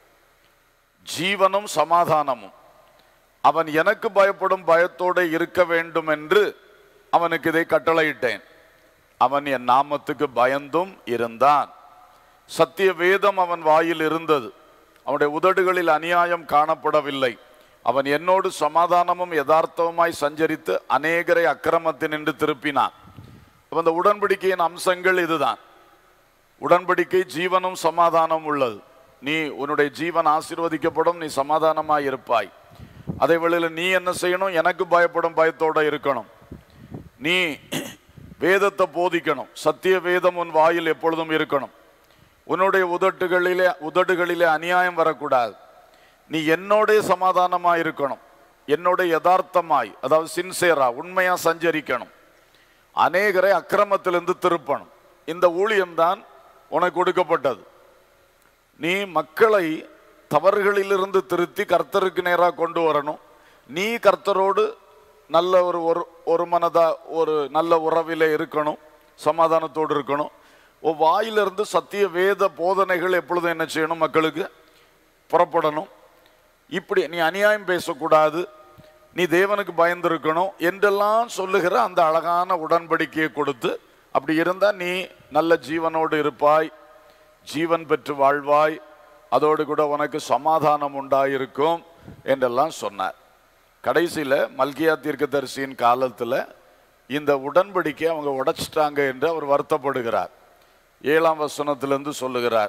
ஜீவனும் சமாதானமும். அவன் எனக்கு பயப்படும் பயத்தோடு இருக்க வேண்டும் என்று அவனுக்கு இதை கட்டளையிட்டேன். அவன் என் நாமத்துக்கு பயந்தும் இருந்தான். சத்திய வேதம் அவன் வாயில் இருந்தது. அவனுடைய உதடுகளில் அநியாயம் காணப்படவில்லை. அவன் என்னோடு சமாதானமும் யதார்த்தமாய் சஞ்சரித்து அநேகரை அக்கிரமத்தினின்று திருப்பினான். அந்த உடன்படிக்கையின் அம்சங்கள் இதுதான். உடன்படிக்கை ஜீவனும் சமாதானம் உள்ளது. நீ உன்னுடைய ஜீவன் ஆசீர்வதிக்கப்படும், நீ சமாதானமாய் இருப்பாய். அதே வேளையில் நீ என்ன செய்யணும்? எனக்கு பயப்படும் பயத்தோட இருக்கணும். நீ வேதத்தை போதிக்கணும். சத்திய வேதம் உன் வாயில் எப்பொழுதும் இருக்கணும். உன்னுடைய உதட்டுகளிலே உதடுகளிலே அநியாயம் வரக்கூடாது. நீ என்னோட சமாதானமாய் இருக்கணும். என்னோட யதார்த்தமாய், அதாவது சின்சேரா, உண்மையா சஞ்சரிக்கணும். அநேகரை அக்கிரமத்திலிருந்து திருப்பணும். இந்த ஊழியம்தான் உனக்கு கொடுக்கப்பட்டது. நீ மக்களை தவறுகளிலிருந்து திருத்தி கர்த்தருக்கு நேராக கொண்டு வரணும். நீ கர்த்தரோடு நல்ல ஒரு ஒரு மனதா ஒரு நல்ல உறவிலே இருக்கணும், சமாதானத்தோடு இருக்கணும். உன் வாயிலிருந்து சத்திய வேத போதனைகள் எப்பொழுதும் என்ன செய்யணும்? மக்களுக்கு புறப்படணும். இப்படி நீ அநியாயம் பேசக்கூடாது, நீ தேவனுக்கு பயந்திருக்கணும் என்றெல்லாம் சொல்லுகிற அந்த அழகான உடன்படிக்கையை கொடுத்து, அப்படி இருந்தால் நீ நல்ல ஜீவனோடு இருப்பாய், ஜீவன் பெற்று வாழ்வாய், அதோடு கூட உனக்கு சமாதானம் உண்டாயிருக்கும் என்றெல்லாம் சொன்னார். கடைசியில் மல்கியா தீர்க்கதரிசியின் காலத்தில் இந்த உடன்படிக்கை அவங்க உடைச்சிட்டாங்க என்று அவர் வருத்தப்படுகிறார். ஏழாம் வசனத்திலிருந்து சொல்லுகிறார்.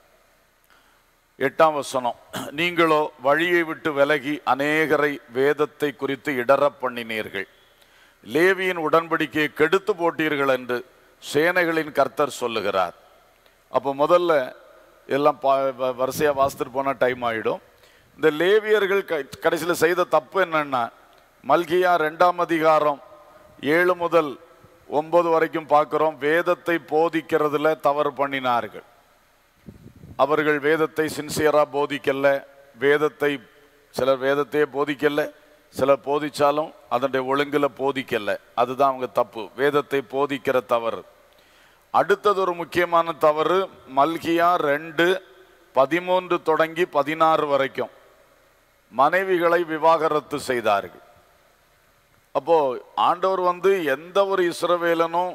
எட்டாம் வசனம், நீங்களோ வழியை விட்டு விலகி அநேகரை வேதத்தை குறித்து இடற பண்ணினீர்கள், லேவியின் உடன்படிக்கையை கெடுத்து போட்டீர்கள் என்று சேனைகளின் கர்த்தர் சொல்லுகிறார். அப்போ முதல்ல எல்லாம் வரிசையாக வாசித்துட்டு போனால் டைம் ஆகிடும். இந்த லேவியர்கள் கடைசியில் செய்த தப்பு என்னன்னா, மல்கியா ரெண்டாம் அதிகாரம் ஏழு முதல் ஒன்பது வரைக்கும் பார்க்கிறோம். வேதத்தை போதிக்கிறதுல தவறு பண்ணினார்கள். அவர்கள் வேதத்தை சின்சியரா போதிக்கல. வேதத்தை சிலர் வேதத்தையே போதிக்கல, சிலர் போதிச்சாலும் அதனுடைய ஒழுங்குல போதிக்கல. அதுதான் அவங்க தப்பு, வேதத்தை போதிக்கிற தவறு. அடுத்தது ஒரு முக்கியமான தவறு, மல்கியா ரெண்டு பதிமூன்று தொடங்கி பதினாறு வரைக்கும் மனைவிகளை விவாகரத்து செய்தார்கள். அப்போ ஆண்டவர் வந்து எந்த ஒரு இஸ்ரவேலனும்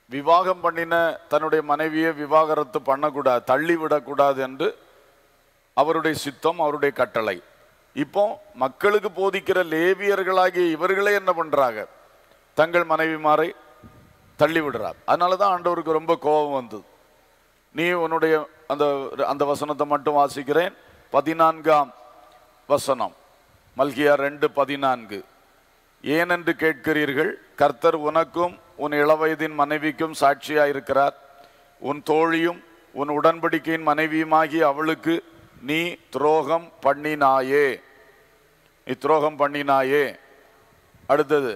விவாகம் பண்ணின தன்னுடைய மனைவியை விவாகரத்து பண்ணக்கூடாது, தள்ளி விடக்கூடாது என்று அவருடைய சித்தம், அவருடைய கட்டளை. இப்போ மக்களுக்கு போதிக்கிற லேவியர்களாகிய இவர்களே என்ன பண்றாங்க? தங்கள் மனைவிமாரை தள்ளி விடுறார். அதனாலதான் ஆண்டவருக்கு ரொம்ப கோபம் வந்தது. நீ உன்னுடைய அந்த அந்த வசனத்தை மட்டும் வாசிக்கிறேன். பதினான்காம் வசனம், மல்கியா ரெண்டு பதினான்கு. ஏனென்று கேட்கிறீர்கள், கர்த்தர் உனக்கும் உன் இளவயதின் மனைவிக்கும் சாட்சியாயிருக்கிறார். உன் தோழியும் உன் உடன்படிக்கையின் மனைவியுமாகி அவளுக்கு நீ துரோகம் பண்ணினாயே, நீ துரோகம் பண்ணினாயே. அடுத்தது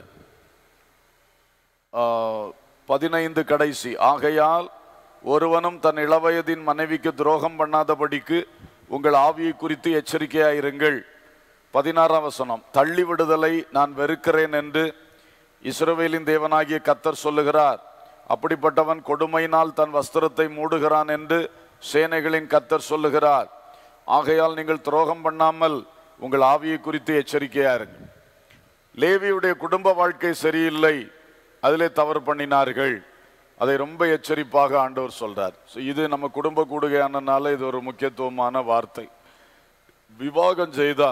பதினைந்து கடைசி. ஆகையால் ஒருவனும் தன் இளவயதின் மனைவிக்கு துரோகம் பண்ணாதபடிக்கு உங்கள் ஆவியை குறித்து எச்சரிக்கையாயிருங்கள். பதினாறாம் வசனம், தள்ளி விடுதலை நான் வெறுக்கிறேன் என்று இஸ்ரவேலின் தேவனாகிய கர்த்தர் சொல்லுகிறார். அப்படிப்பட்டவன் கொடுமையினால் தன் வஸ்திரத்தை மூடுகிறான் என்று சேனைகளின் கர்த்தர் சொல்லுகிறார். ஆகையால் நீங்கள் துரோகம் பண்ணாமல் உங்கள் ஆவியை குறித்து எச்சரிக்கையாயிருங்கள். லேவியுடைய குடும்ப வாழ்க்கை சரியில்லை, அதிலே தவறு பண்ணினார்கள். அதை ரொம்ப எச்சரிப்பாக ஆண்டவர் சொல்றார். இது நம்ம குடும்ப கூடுகையானனால இது ஒரு முக்கியத்துவமான வார்த்தை. விவாகம் செய்தா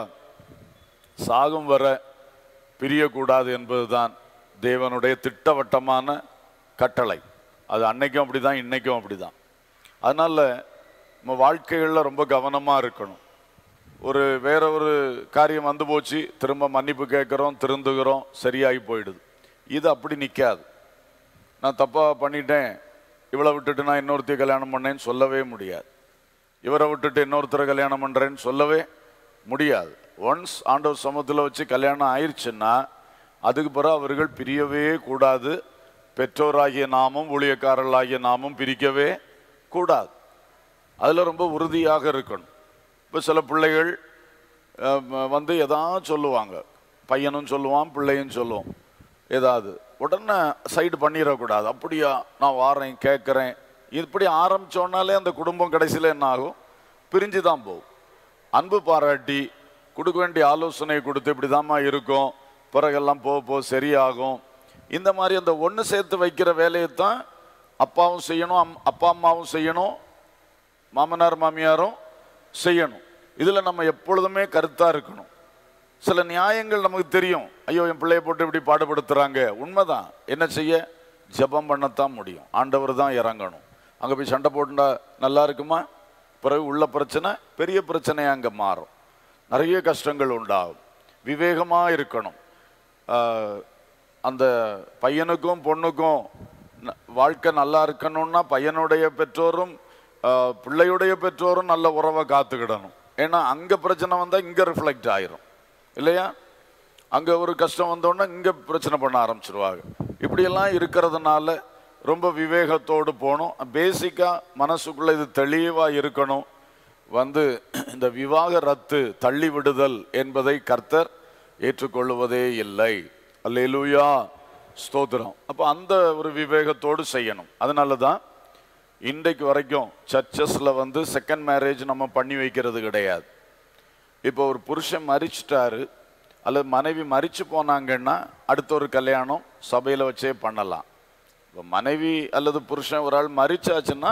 சாகும் வர பிரியக்கூடாது என்பதுதான் தேவனுடைய திட்டவட்டமான கட்டளை. அது அன்னைக்கும் அப்படிதான், இன்னைக்கும் அப்படிதான். அதனால நம்ம வாழ்க்கைகளில் ரொம்ப கவனமாக இருக்கணும். ஒரு வேற ஒரு காரியம் வந்து போச்சு, திரும்ப மன்னிப்பு கேட்குறோம், திருந்துகிறோம், சரியாகி போயிடுது. இது அப்படி நிற்காது. நான் தப்பாக பண்ணிட்டேன், இவளை விட்டுட்டு நான் இன்னொருத்தையும் கல்யாணம் பண்ணேன்னு சொல்லவே முடியாது. இவரை விட்டுட்டு இன்னொருத்தரை கல்யாணம் பண்ணுறேன்னு சொல்லவே முடியாது. ஒன்ஸ் ஆண்டவர் சமூகத்தில் வச்சு கல்யாணம் ஆயிடுச்சுன்னா அதுக்கு பிறகு அவர்கள் பிரியவே கூடாது. பெற்றோராகிய நாமும் ஊழியக்காரர்களாகிய நாமும் பிரிக்கவே கூடாது. அதில் ரொம்ப உறுதியாக இருக்கணும். இப்போ சில பிள்ளைகள் வந்து எதாவது சொல்லுவாங்க, பையனும் சொல்லுவான், பிள்ளையும் சொல்லுவோம் ஏதாவது, உடனே சைடு பண்ணிடக்கூடாது. அப்படியா, நான் வாரேன் கேட்குறேன், இப்படி ஆரம்பித்தோன்னாலே அந்த குடும்பம் கடைசியில் என்ன ஆகும்? பிரிஞ்சு தான் போகும். அன்பு பாராட்டி கொடுக்க வேண்டிய ஆலோசனை கொடுத்து இப்படி தாம்மா இருக்கும், பிறகெல்லாம் போக போக சரியாகும். இந்த மாதிரி அந்த ஒன்று சேர்த்து வைக்கிற வேலையை தான் அப்பாவும் செய்யணும், அம் அப்பா அம்மாவும் செய்யணும், மாமனார் மாமியாரும் செய்யணும். இதில் நம்ம எப்பொழுதுமே கருத்தாக இருக்கணும். சில நியாயங்கள் நமக்கு தெரியும், ஐயோ என் பிள்ளைய போட்டு இப்படி பாடுபடுத்துகிறாங்க, உண்மைதான். என்ன செய்ய? ஜெபம் பண்ணத்தான் முடியும். ஆண்டவர் தான் இறங்கணும். அங்கே போய் சண்டை போட்டுண்டா நல்லா இருக்குமா? பிறகு உள்ள பிரச்சனை பெரிய பிரச்சனையாக அங்கே மாறும், நிறைய கஷ்டங்கள் உண்டாகும். விவேகமாக இருக்கணும். அந்த பையனுக்கும் பொண்ணுக்கும் வாழ்க்கை நல்லா இருக்கணும்னா பையனுடைய பெற்றோரும் பிள்ளையுடைய பெற்றோரும் நல்ல உறவை காத்துக்கிடணும். ஏன்னா அங்கே பிரச்சனை வந்தால் இங்கே ரிஃப்ளெக்ட் ஆயிரும் இல்லையா? அங்கே ஒரு கஷ்டம் வந்தோன்னா இங்கே பிரச்சனை பண்ண ஆரம்பிச்சிருவாங்க. இப்படியெல்லாம் இருக்கிறதுனால ரொம்ப விவேகத்தோடு போகணும். பேசிக்காக மனசுக்குள்ளே இது தெளிவாக இருக்கணும். வந்து இந்த விவாக ரத்து, தள்ளி விடுதல் என்பதை கர்த்தர் ஏற்றுக்கொள்வதே இல்லை. அல்லேலூயா, ஸ்தோத்திரம். அப்போ அந்த ஒரு விவேகத்தோடு செய்யணும். அதனால தான் இன்றைக்கு வரைக்கும் சர்ச்சஸில் வந்து செகண்ட் மேரேஜ் நம்ம பண்ணி வைக்கிறது கிடையாது. இப்போ ஒரு புருஷன் மரிச்சிட்டாரு அல்லது மனைவி மரிச்சு போனாங்கன்னா அடுத்த ஒரு கல்யாணம் சபையில் வச்சே பண்ணலாம். இப்போ மனைவி அல்லது புருஷன் ஒரு ஆள் மரிச்சாச்சுன்னா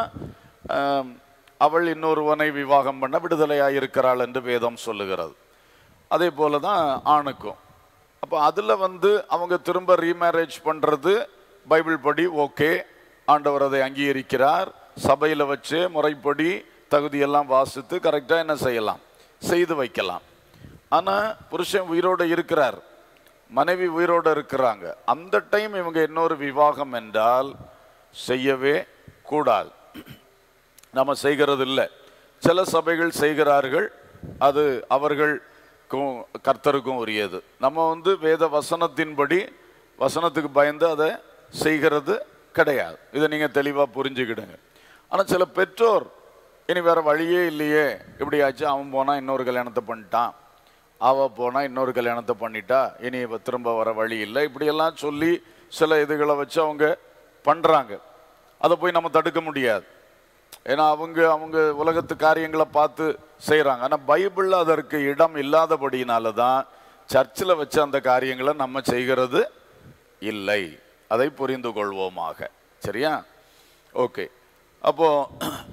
அவள் இன்னொருவனை விவாகம் பண்ண விடுதலையாக இருக்கிறாள் என்று வேதம் சொல்லுகிறது. அதே போல தான் ஆணுக்கும். அப்போ அதில் வந்து அவங்க திரும்ப ரீமேரேஜ் பண்ணுறது பைபிள் படி ஓகே, ஆண்டவர் அதை அங்கீகரிக்கிறார். சபையில் வச்சு முறைப்படி தகுதியெல்லாம் வாசித்து கரெக்டாக என்ன செய்யலாம், செய்து வைக்கலாம். ஆனால் புருஷன் உயிரோடு இருக்கிறார், மனைவி உயிரோடு இருக்கிறாங்க, அந்த டைம் இவங்க இன்னொரு விவாகம் என்றால் செய்யவே கூடாது. நம்ம செய்கிறது இல்லை. சில சபைகள் செய்கிறார்கள், அது அவர்களுக்கும் கர்த்தருக்கும் உரியது. நம்ம வந்து வேத வசனத்தின்படி வசனத்துக்கு பயந்து அதை செய்கிறது கிடையாது. இதை நீங்கள் தெளிவாக புரிஞ்சுக்கிடுங்க. ஆனால் சில பெற்றோர் இனி வேறு வழியே இல்லையே, இப்படி ஆச்சு, அவன் போனால் இன்னொரு கல்யாணத்தை பண்ணிட்டான், அவள் போனால் இன்னொரு கல்யாணத்தை பண்ணிட்டா, இனி திரும்ப வர வழி இல்லை, இப்படியெல்லாம் சொல்லி சில இதுகளை வச்சு அவங்க பண்ணுறாங்க. அதை போய் நம்ம தடுக்க முடியாது. ஏன்னா அவங்க அவங்க உலகத்து காரியங்களை பார்த்து செய்கிறாங்க. ஆனால் பைபிளில் அதற்கு இடம் இல்லாதபடினால தான் சர்ச்சில் வச்சு அந்த காரியங்களை நம்ம செய்கிறது இல்லை. அதை புரிந்து கொள்வோமாக. சரியா? ஓகே. அப்போது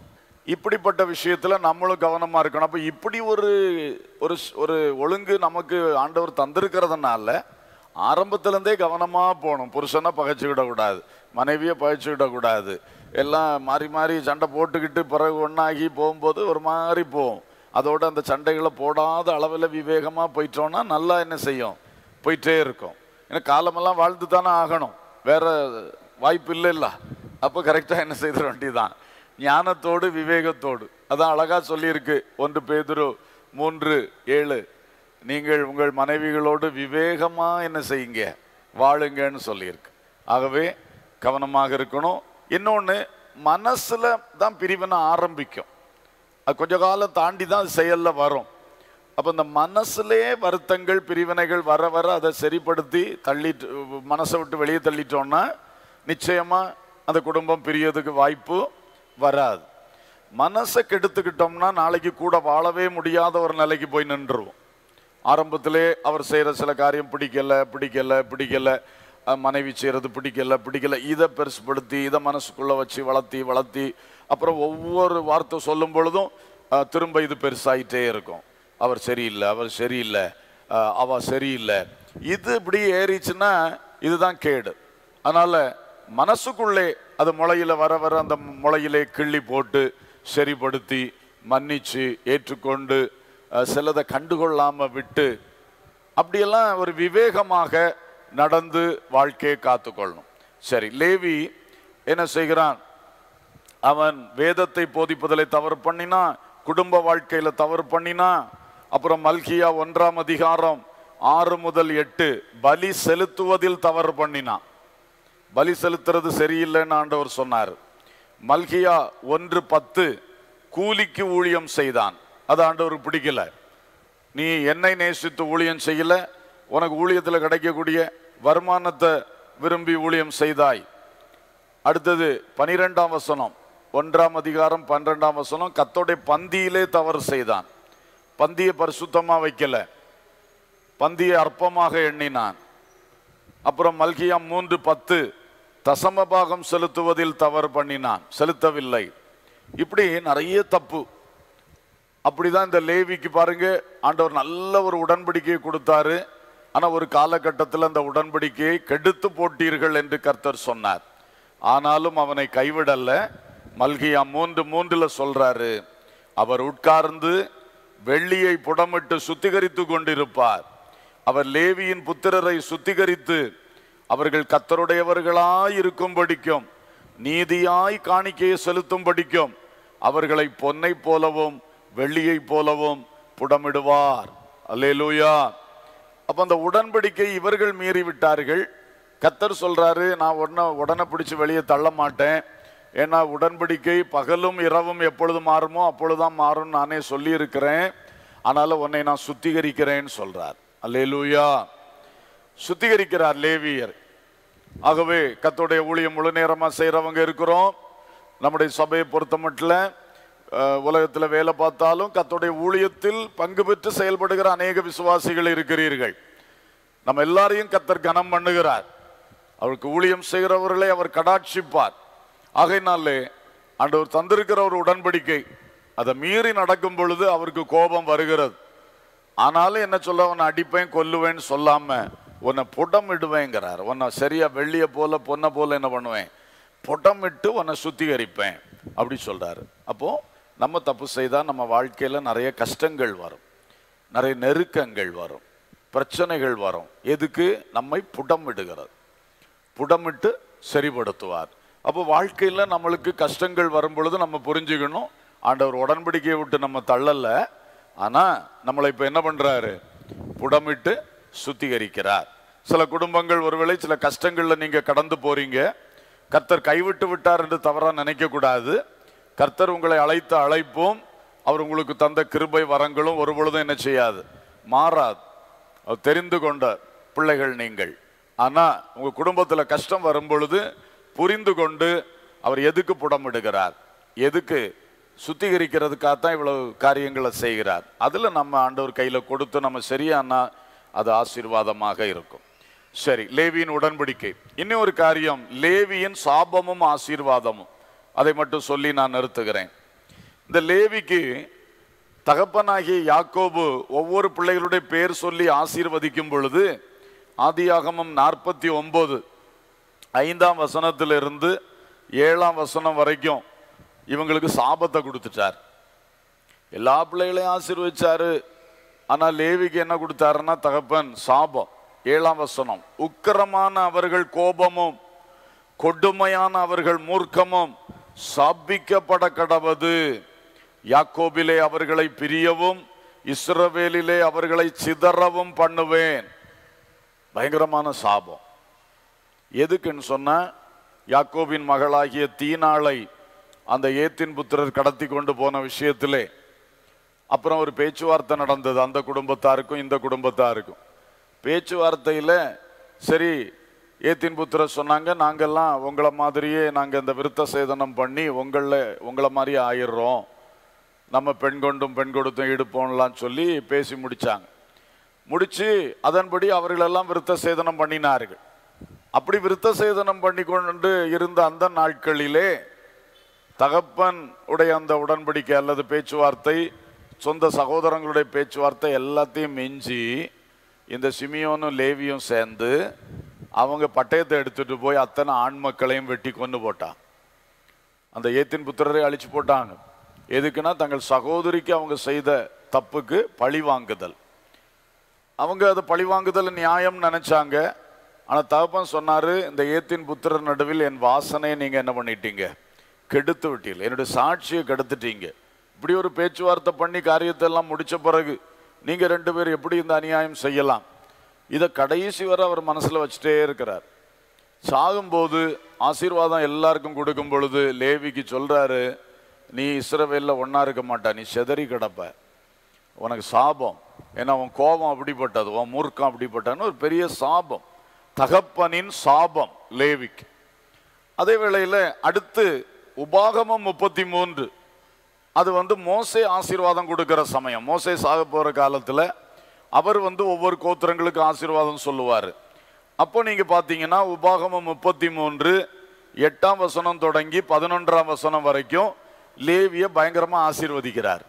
இப்படிப்பட்ட விஷயத்துல நம்மளும் கவனமா இருக்கணும். அப்ப இப்படி ஒரு ஒரு ஒரு ஒழுங்கு நமக்கு ஆண்டவர் தந்திருக்கிறதுனால ஆரம்பத்துல இருந்தே கவனமா போகணும். புருஷனை பகைச்சுக்கிட கூடாது, மனைவியை பகைச்சுக்கிட கூடாது, எல்லாம் மாறி மாறி சண்டை போட்டுக்கிட்டு பிறகு ஒன்னாகி போகும்போது ஒரு மாதிரி போகும். அதோட அந்த சண்டைகளை போடாத அளவில் விவேகமா போயிட்டோம்னா நல்லா என்ன செய்யும், போயிட்டே இருக்கும். ஏன்னா காலமெல்லாம் வாழ்ந்து தானே ஆகணும், வேற வாய்ப்பு இல்லை இல்ல. அப்போ கரெக்டாக என்ன செய்த வேண்டியதான், ஞானத்தோடு விவேகத்தோடு. அதான் அழகா சொல்லியிருக்கு ஒன்று பேதுரு மூன்று ஏழு, நீங்கள் உங்கள் மனைவிகளோடு விவேகமா என்ன செய்யுங்க, வாழுங்கன்னு சொல்லியிருக்கு. ஆகவே கவனமாக இருக்கணும். இன்னொன்று, மனசுல தான் பிரிவினை ஆரம்பிக்கும், அது கொஞ்ச காலம் தாண்டி தான் செயல்ல வரும். அப்போ இந்த மனசுலே வருத்தங்கள் பிரிவினைகள் வர வர அதை சரிப்படுத்தி தள்ளிட்டு மனசை விட்டு வெளியே தள்ளிட்டோம்னா நிச்சயமா அந்த குடும்பம் பிரியறதுக்கு வாய்ப்பு வராது. மனசை கெடுத்துக்கிட்டோம்னா நாளைக்கு கூட வாழவே முடியாத ஒரு நிலைக்கு போய் நின்றுருவோம். ஆரம்பத்திலே அவர் செய்கிற சில காரியம் பிடிக்கல பிடிக்கல பிடிக்கல மனைவி செய்கிறது பிடிக்கல பிடிக்கல இதை பெருசுப்படுத்தி இதை மனசுக்குள்ளே வச்சு வளர்த்தி வளர்த்தி அப்புறம் ஒவ்வொரு வார்த்தை சொல்லும் பொழுதும் திரும்ப இது பெருசாயிட்டே இருக்கும். அவர் சரியில்லை, அவர் சரியில்லை, அவ சரியில்லை, இது இப்படி ஏறிச்சுன்னா இதுதான் கேடு. அதனால மனசுக்குள்ளே அது முளையில வர வர அந்த முளையிலே கிள்ளி போட்டு சரிப்படுத்தி மன்னிச்சு ஏற்றுக்கொண்டு சிலதை கண்டுகொள்ளாம விட்டு அப்படியெல்லாம் ஒரு விவேகமாக நடந்து வாழ்க்கையை காத்துக்கொள்ளணும். சரி, லேவி என்ன செய்கிறான், அவன் வேதத்தை போதிப்பதில் தவறு பண்ணினா, குடும்ப வாழ்க்கையில தவறு பண்ணினா. அப்புறம் மல்கியா ஒன்றாம் அதிகாரம் ஆறு முதல் எட்டு, பலி செலுத்துவதில் தவறு பண்ணினான். பலி செலுத்துறது சரியில்லைன்னு ஆண்டவர் சொன்னார். மல்கியா ஒன்று பத்து, கூலிக்கு ஊழியம் செய்தான், அது ஆண்டவருக்கு பிடிக்கல. நீ என்னை நேசித்து ஊழியம் செய்யல, உனக்கு ஊழியத்தில் கிடைக்கக்கூடிய வருமானத்தை விரும்பி ஊழியம் செய்தாய். அடுத்தது பனிரெண்டாம் வசனம், ஒன்றாம் அதிகாரம் பன்னிரெண்டாம் வசனம், கர்த்தருடைய பந்தியிலே தவறு செய்தான். பந்தியை பரிசுத்தமா வைக்கல, பந்தியை அற்பமாக எண்ணினான். அப்புறம் மல்கியா மூன்று பத்து, தசமபாகம் செலுத்துவதில் தவறு பண்ணினான், செலுத்தவில்லை. இப்படி நிறைய தப்பு. அப்படிதான் இந்த லேவிக்கு பாருங்க, ஆண்டவர் நல்ல ஒரு உடன்படிக்கையை கொடுத்தாரு. ஆனா ஒரு காலகட்டத்தில் அந்த உடன்படிக்கையை கெடுத்து போட்டீர்கள் என்று கர்த்தர் சொன்னார். ஆனாலும் அவனை கைவிடல்ல. மல்கியா மூன்று மூன்றுல சொல்றாரு, அவர் உட்கார்ந்து வெள்ளியை புடமிட்டு சுத்திகரித்து கொண்டிருப்பார். அவர் லேவியின் புத்திரரை சுத்திகரித்து அவர்கள் கர்த்தருடையவர்களாய் இருக்கும்படிக்கும் நீதியாய் காணிக்கையை செலுத்தும் படிக்கும் அவர்களை பொன்னை போலவும் வெள்ளியை போலவும் புடமிடுவார். அல்லேலூயா. அப்ப அந்த உடன்படிக்கை இவர்கள் மீறி விட்டார்கள். கர்த்தர் சொல்றாரு, நான் உடனே உடனே பிடிச்சு வெளியே தள்ள மாட்டேன். ஏன்னா உடன்படிக்கை பகலும் இரவும் எப்பொழுது மாறுமோ அப்பொழுதுதான் மாறும் நானே சொல்லி இருக்கிறேன். ஆனால உன்னை நான் சுத்திகரிக்கிறேன்னு சொல்றார். அல்லேலூயா. சுத்திகரிக்கிறார் லேவியர். ஆகவே கர்த்தருடைய ஊழியம் முழு நேரமா செய்யறவங்க இருக்கிறோம். நம்முடைய சபையை பொறுத்த மட்டும் உலகத்துல வேலை பார்த்தாலும் கர்த்தருடைய ஊழியத்தில் பங்கு பெற்று செயல்படுகிற அநேக விசுவாசிகள் இருக்கிறீர்கள். நம்ம எல்லாரையும் கர்த்தர் கனம் பண்ணுகிறார். அவருக்கு ஊழியம் செய்கிறவர்களை அவர் கடாட்சிப்பார். ஆகையினாலே ஆண்டவர் தந்திருக்கிற ஒரு உடன்படிக்கை அதை மீறி நடக்கும் பொழுது அவருக்கு கோபம் வருகிறது. ஆனாலும் என்ன சொல்ல, உன்னை அடிப்பேன் கொல்லுவேன்னு சொல்லாம உன்னை புடமிடுவேங்கிறார். உன்னை சரியா வெள்ளிய போல பொன்னை போல என்ன பண்ணுவேன், புடமிட்டு உன்னை சுத்திகரிப்பேன் அப்படி சொல்றாரு. அப்போ நம்ம தப்பு செய்தா நம்ம வாழ்க்கையில நிறைய கஷ்டங்கள் வரும், நிறைய நெருக்கங்கள் வரும், பிரச்சனைகள் வரும். எதுக்கு? நம்மை புடமிடுகிறது, புடமிட்டு சரிப்படுத்துவார். அப்போ வாழ்க்கையில நம்மளுக்கு கஷ்டங்கள் வரும் பொழுது நம்ம புரிஞ்சுக்கணும், ஆண்டவர் உடன்படிக்கையை விட்டு நம்ம தள்ளல, ஆனா நம்மளை இப்ப என்ன பண்றாரு, புடமிட்டு சுத்திகரிக்கிறார். சில குடும்பங்கள் ஒருவேளை சில கஷ்டங்கள்ல நீங்க கடந்து போறீங்க. கர்த்தர் கைவிட்டு விட்டார் என்று தவறா நினைக்க கூடாது. கர்த்தர் உங்களை அழைத்த அழைப்பும் அவர் உங்களுக்கு தந்த கிருபை வரங்களும் ஒரு பொழுதும் என்ன செய்யாது, மாறாது. அவர் தெரிந்து கொண்ட பிள்ளைகள் நீங்கள். ஆனா உங்க குடும்பத்துல கஷ்டம் வரும் பொழுது புரிந்து கொண்டு அவர் எதுக்கு புடமிடுகிறார், எதுக்கு சுத்திகரிக்கிறதுக்காகத்தான் இவ்வளவு காரியங்களை செய்கிறார். அதுல நம்ம ஆண்டவர் கையில கொடுத்து நம்ம சரியானா அது ஆசீர்வாதமாக இருக்கும். சரி, லேவியின் உடன்படிக்கை. இன்னும் ஒரு காரியம், லேவியின் சாபமும் ஆசீர்வாதமும், அதை மட்டும் சொல்லி நான் நிறுத்துகிறேன். இந்த லேவிக்கு தகப்பனாகிய யாக்கோபு ஒவ்வொரு பிள்ளைகளுடைய பேர் சொல்லி ஆசீர்வதிக்கும் பொழுது ஆதியாகமம் நாற்பத்தி ஒன்பது ஐந்தாம் வசனத்திலிருந்து ஏழாம் வசனம் வரைக்கும் இவங்களுக்கு சாபத்தை கொடுத்துட்டார். எல்லா பிள்ளைகளையும் ஆசீர்வதிச்சாரு. ஆனால் லேவிக்கு என்ன கொடுத்தாருன்னா தகப்பன் சாபம். ஏழாம் வசனம், உக்கிரமான அவர்கள் கோபமும் கொடுமையான அவர்கள் மூர்க்கமும் சாபிக்கப்பட கடவது. யாக்கோபிலே அவர்களை பிரியவும் இஸ்ரவேலிலே அவர்களை சிதறவும் பண்ணுவேன். பயங்கரமான சாபம். எதுக்குன்னு சொன்ன, யாக்கோபின் மகளாகிய தீனாளை அந்த ஏத்தின் புத்திரர் கடத்தி கொண்டு போன விஷயத்திலே அப்புறம் ஒரு பேச்சுவார்த்தை நடந்தது அந்த குடும்பத்தாருக்கும் இந்த குடும்பத்தாருக்கும். பேச்சுவார்த்தையில் சரி ஏத்தின் புத்திரர் சொன்னாங்க, நாங்கள்லாம் உங்களை மாதிரியே நாங்கள் இந்த விருத்த சேதனம் பண்ணி உங்களை உங்களை மாதிரியே ஆயிடுறோம், நம்ம பெண் கொண்டும் பெண் கொடுத்தும் எடுப்போம்லாம் சொல்லி பேசி முடித்தாங்க. முடித்து அதன்படி அவர்களெல்லாம் விருத்த சேதனம் பண்ணினார்கள். அப்படி விருத்த சேதனம் பண்ணி கொண்டு இருந்த அந்த நாட்களிலே தகப்பன் உடைய அந்த உடன்படிக்கை அல்லது பேச்சுவார்த்தை, சொந்த சகோதரங்களுடைய பேச்சுவார்த்தை எல்லாத்தையும் மிஞ்சி இந்த சிமியோனும் லேவியும் சேர்ந்து அவங்க பட்டயத்தை எடுத்துட்டு போய் அத்தனை ஆண் மக்களையும் வெட்டி கொண்டு போட்டான். அந்த ஏத்தின் புத்திரரை அழிச்சு போட்டாங்க. எதுக்குன்னா தங்கள் சகோதரிக்கு அவங்க செய்த தப்புக்கு பழி வாங்குதல். அவங்க அதை பழி வாங்குதல் நியாயம் நினைச்சாங்க. ஆனால் தகப்பன் சொன்னாரு, இந்த ஏத்தின் புத்திரர் நடுவில் என் வாசனையை நீங்க என்ன பண்ணிட்டீங்க, கெடுத்து விட்டீங்க, என்னுடைய சாட்சியை கெடுத்துட்டீங்க. இப்படி ஒரு பேச்சுவார்த்தை பண்ணி காரியத்தை எல்லாம் முடிச்ச பிறகு நீங்க ரெண்டு பேரும் எப்படி இந்த அநியாயம் செய்யலாம்? இதை கடைசி வரை அவர் மனசுல வச்சுட்டே இருக்கிறார். சாகும்போது ஆசீர்வாதம் எல்லாருக்கும் கொடுக்கும் பொழுது லேவிக்கு சொல்றாரு, நீ இஸ்ரவேல்ல ஒன்னா இருக்க மாட்டா, நீ செதறி கிடப்ப, உனக்கு சாபம். ஏன்னா உன் கோபம் அப்படிப்பட்டது, உன் மூர்க்கம் அப்படிப்பட்டன்னு ஒரு பெரிய சாபம், தகப்பனின் சாபம் லேவிக்கு. அதே வேளையில அடுத்து உபாகமம் முப்பத்தி மூன்று, அது வந்து மோசே ஆசீர்வாதம் கொடுக்கிற சமயம். மோசே சாக போற காலத்துல அவர் வந்து ஒவ்வொரு கோத்திரங்களுக்கு ஆசீர்வாதம் சொல்லுவார். அப்போ நீங்க பாத்தீங்கன்னா உபாகமம் முப்பத்தி மூன்று எட்டாம் வசனம் தொடங்கி பதினொன்றாம் வசனம் வரைக்கும் லேவிய பயங்கரமா ஆசீர்வதிக்கிறார்.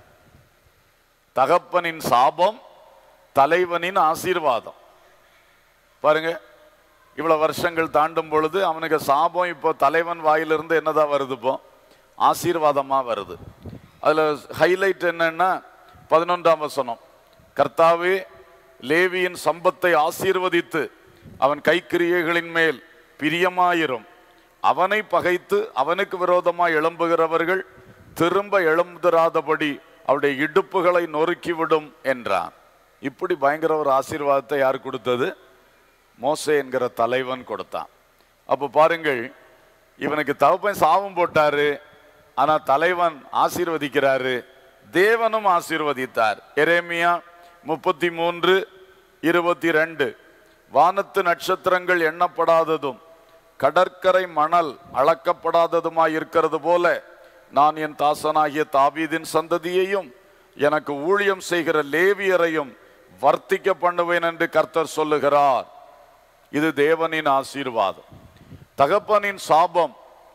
தகப்பனின் சாபம், தலைவனின் ஆசீர்வாதம். பாருங்க, இவ்வளவு வருஷங்கள் தாண்டும் பொழுது அவனுக்கு சாபம் இப்போ தலைவன் வாயிலிருந்து என்னதான் வருது, இப்போ ஆசீர்வாதமா வருது. அதுல ஹைலைட் என்னன்னா பதினொன்றாம் வசனம், கர்த்தாவே லேவியின் சம்பத்தை ஆசீர்வதித்து அவன் கைக்கிரியைகளின் மேல் பிரியமாயிரும், அவனை பகைத்து அவனுக்கு விரோதமாய் எழும்புகிறவர்கள் திரும்ப எழும்புறாதபடி அவருடைய இடுப்புகளை நொறுக்கிவிடும் என்றான். இப்படி பயங்கர ஒரு ஆசீர்வாதத்தை யார் கொடுத்தது? மோசே என்கிற தலைவன் கொடுத்தான். அப்போ பாருங்கள், இவனுக்கு தகப்பன் சாபம் போட்டாரு, ஆனா தலைவன் ஆசீர்வதிக்கிறாரு, தேவனும் ஆசீர்வதித்தார். எரேமியா முப்பத்தி மூன்று இருபத்தி ரெண்டு, வானத்து நட்சத்திரங்கள் எண்ணப்படாததும் கடற்கரை மணல் அளக்கப்படாததுமாய் இருக்கிறது போல நான் என் தாசனாகிய தாவீதின் சந்ததியையும் எனக்கு ஊழியம் செய்கிற லேவியரையும் வர்த்திக்க பண்ணுவேன் என்று கர்த்தர் சொல்லுகிறார். இது தேவனின் ஆசீர்வாதம். தகப்பனின் சாபம்,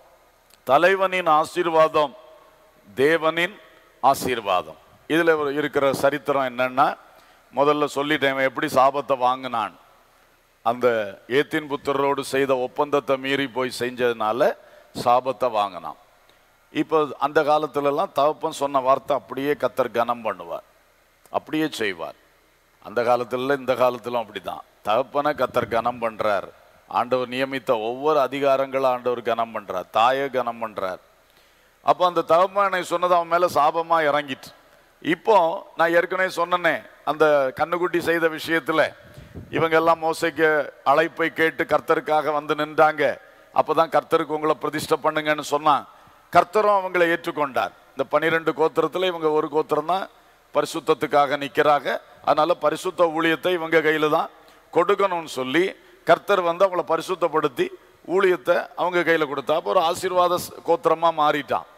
தலைவனின் ஆசீர்வாதம், தேவனின் ஆசீர்வாதம். இதுல இருக்கிற சரித்திரம் என்னன்னா, முதல்ல சொல்லிட்டேன் எப்படி சாபத்தை வாங்கினான். அந்த ஏத்தின் புத்திரரோடு செய்த ஒப்பந்தத்தை மீறி போய் செஞ்சதுனால சாபத்தை வாங்கினான். இப்போ அந்த காலத்துலலாம் தகப்பன் சொன்ன வார்த்தை அப்படியே கர்த்தர் கனம் பண்ணுவார், அப்படியே செய்வார். அந்த காலத்துல இந்த காலத்திலும் அப்படிதான். தகப்பனை கர்த்தர் கனம் பண்றார். ஆண்டவர் நியமித்த ஒவ்வொரு அதிகாரங்களும் ஆண்டவர் கனம் பண்றார், தாயை கனம் பண்றார். அப்போ அந்த தகப்பனை சொன்னது அவன் மேல சாபமா இறங்கிட்டு. இப்போ நான் ஏற்கனவே சொன்னனே, அந்த கண்ணுக்குட்டி செய்த விஷயத்துல இவங்க எல்லாம் மோசைக்கு அழைப்பை கேட்டு கர்த்தருக்காக வந்து நின்றாங்க. அப்பதான் கர்த்தருக்கு உங்களை பிரதிஷ்டை பண்ணுங்கன்னு சொன்னான். கர்த்தரும் அவங்களை ஏற்றுக்கொண்டார். இந்த பனிரெண்டு கோத்திரத்துல இவங்க ஒரு கோத்திரம் தான் பரிசுத்தத்துக்காக நிற்கிறாங்க. அதனால பரிசுத்த ஊழியத்தை இவங்க கையில தான் கொடுக்கணும்னு சொல்லி கர்த்தர் வந்து அவங்கள பரிசுத்தப்படுத்தி ஊழியத்தை அவங்க கையில கொடுத்தா. அப்போ ஒரு ஆசீர்வாத கோத்திரமா மாறிட்டான்.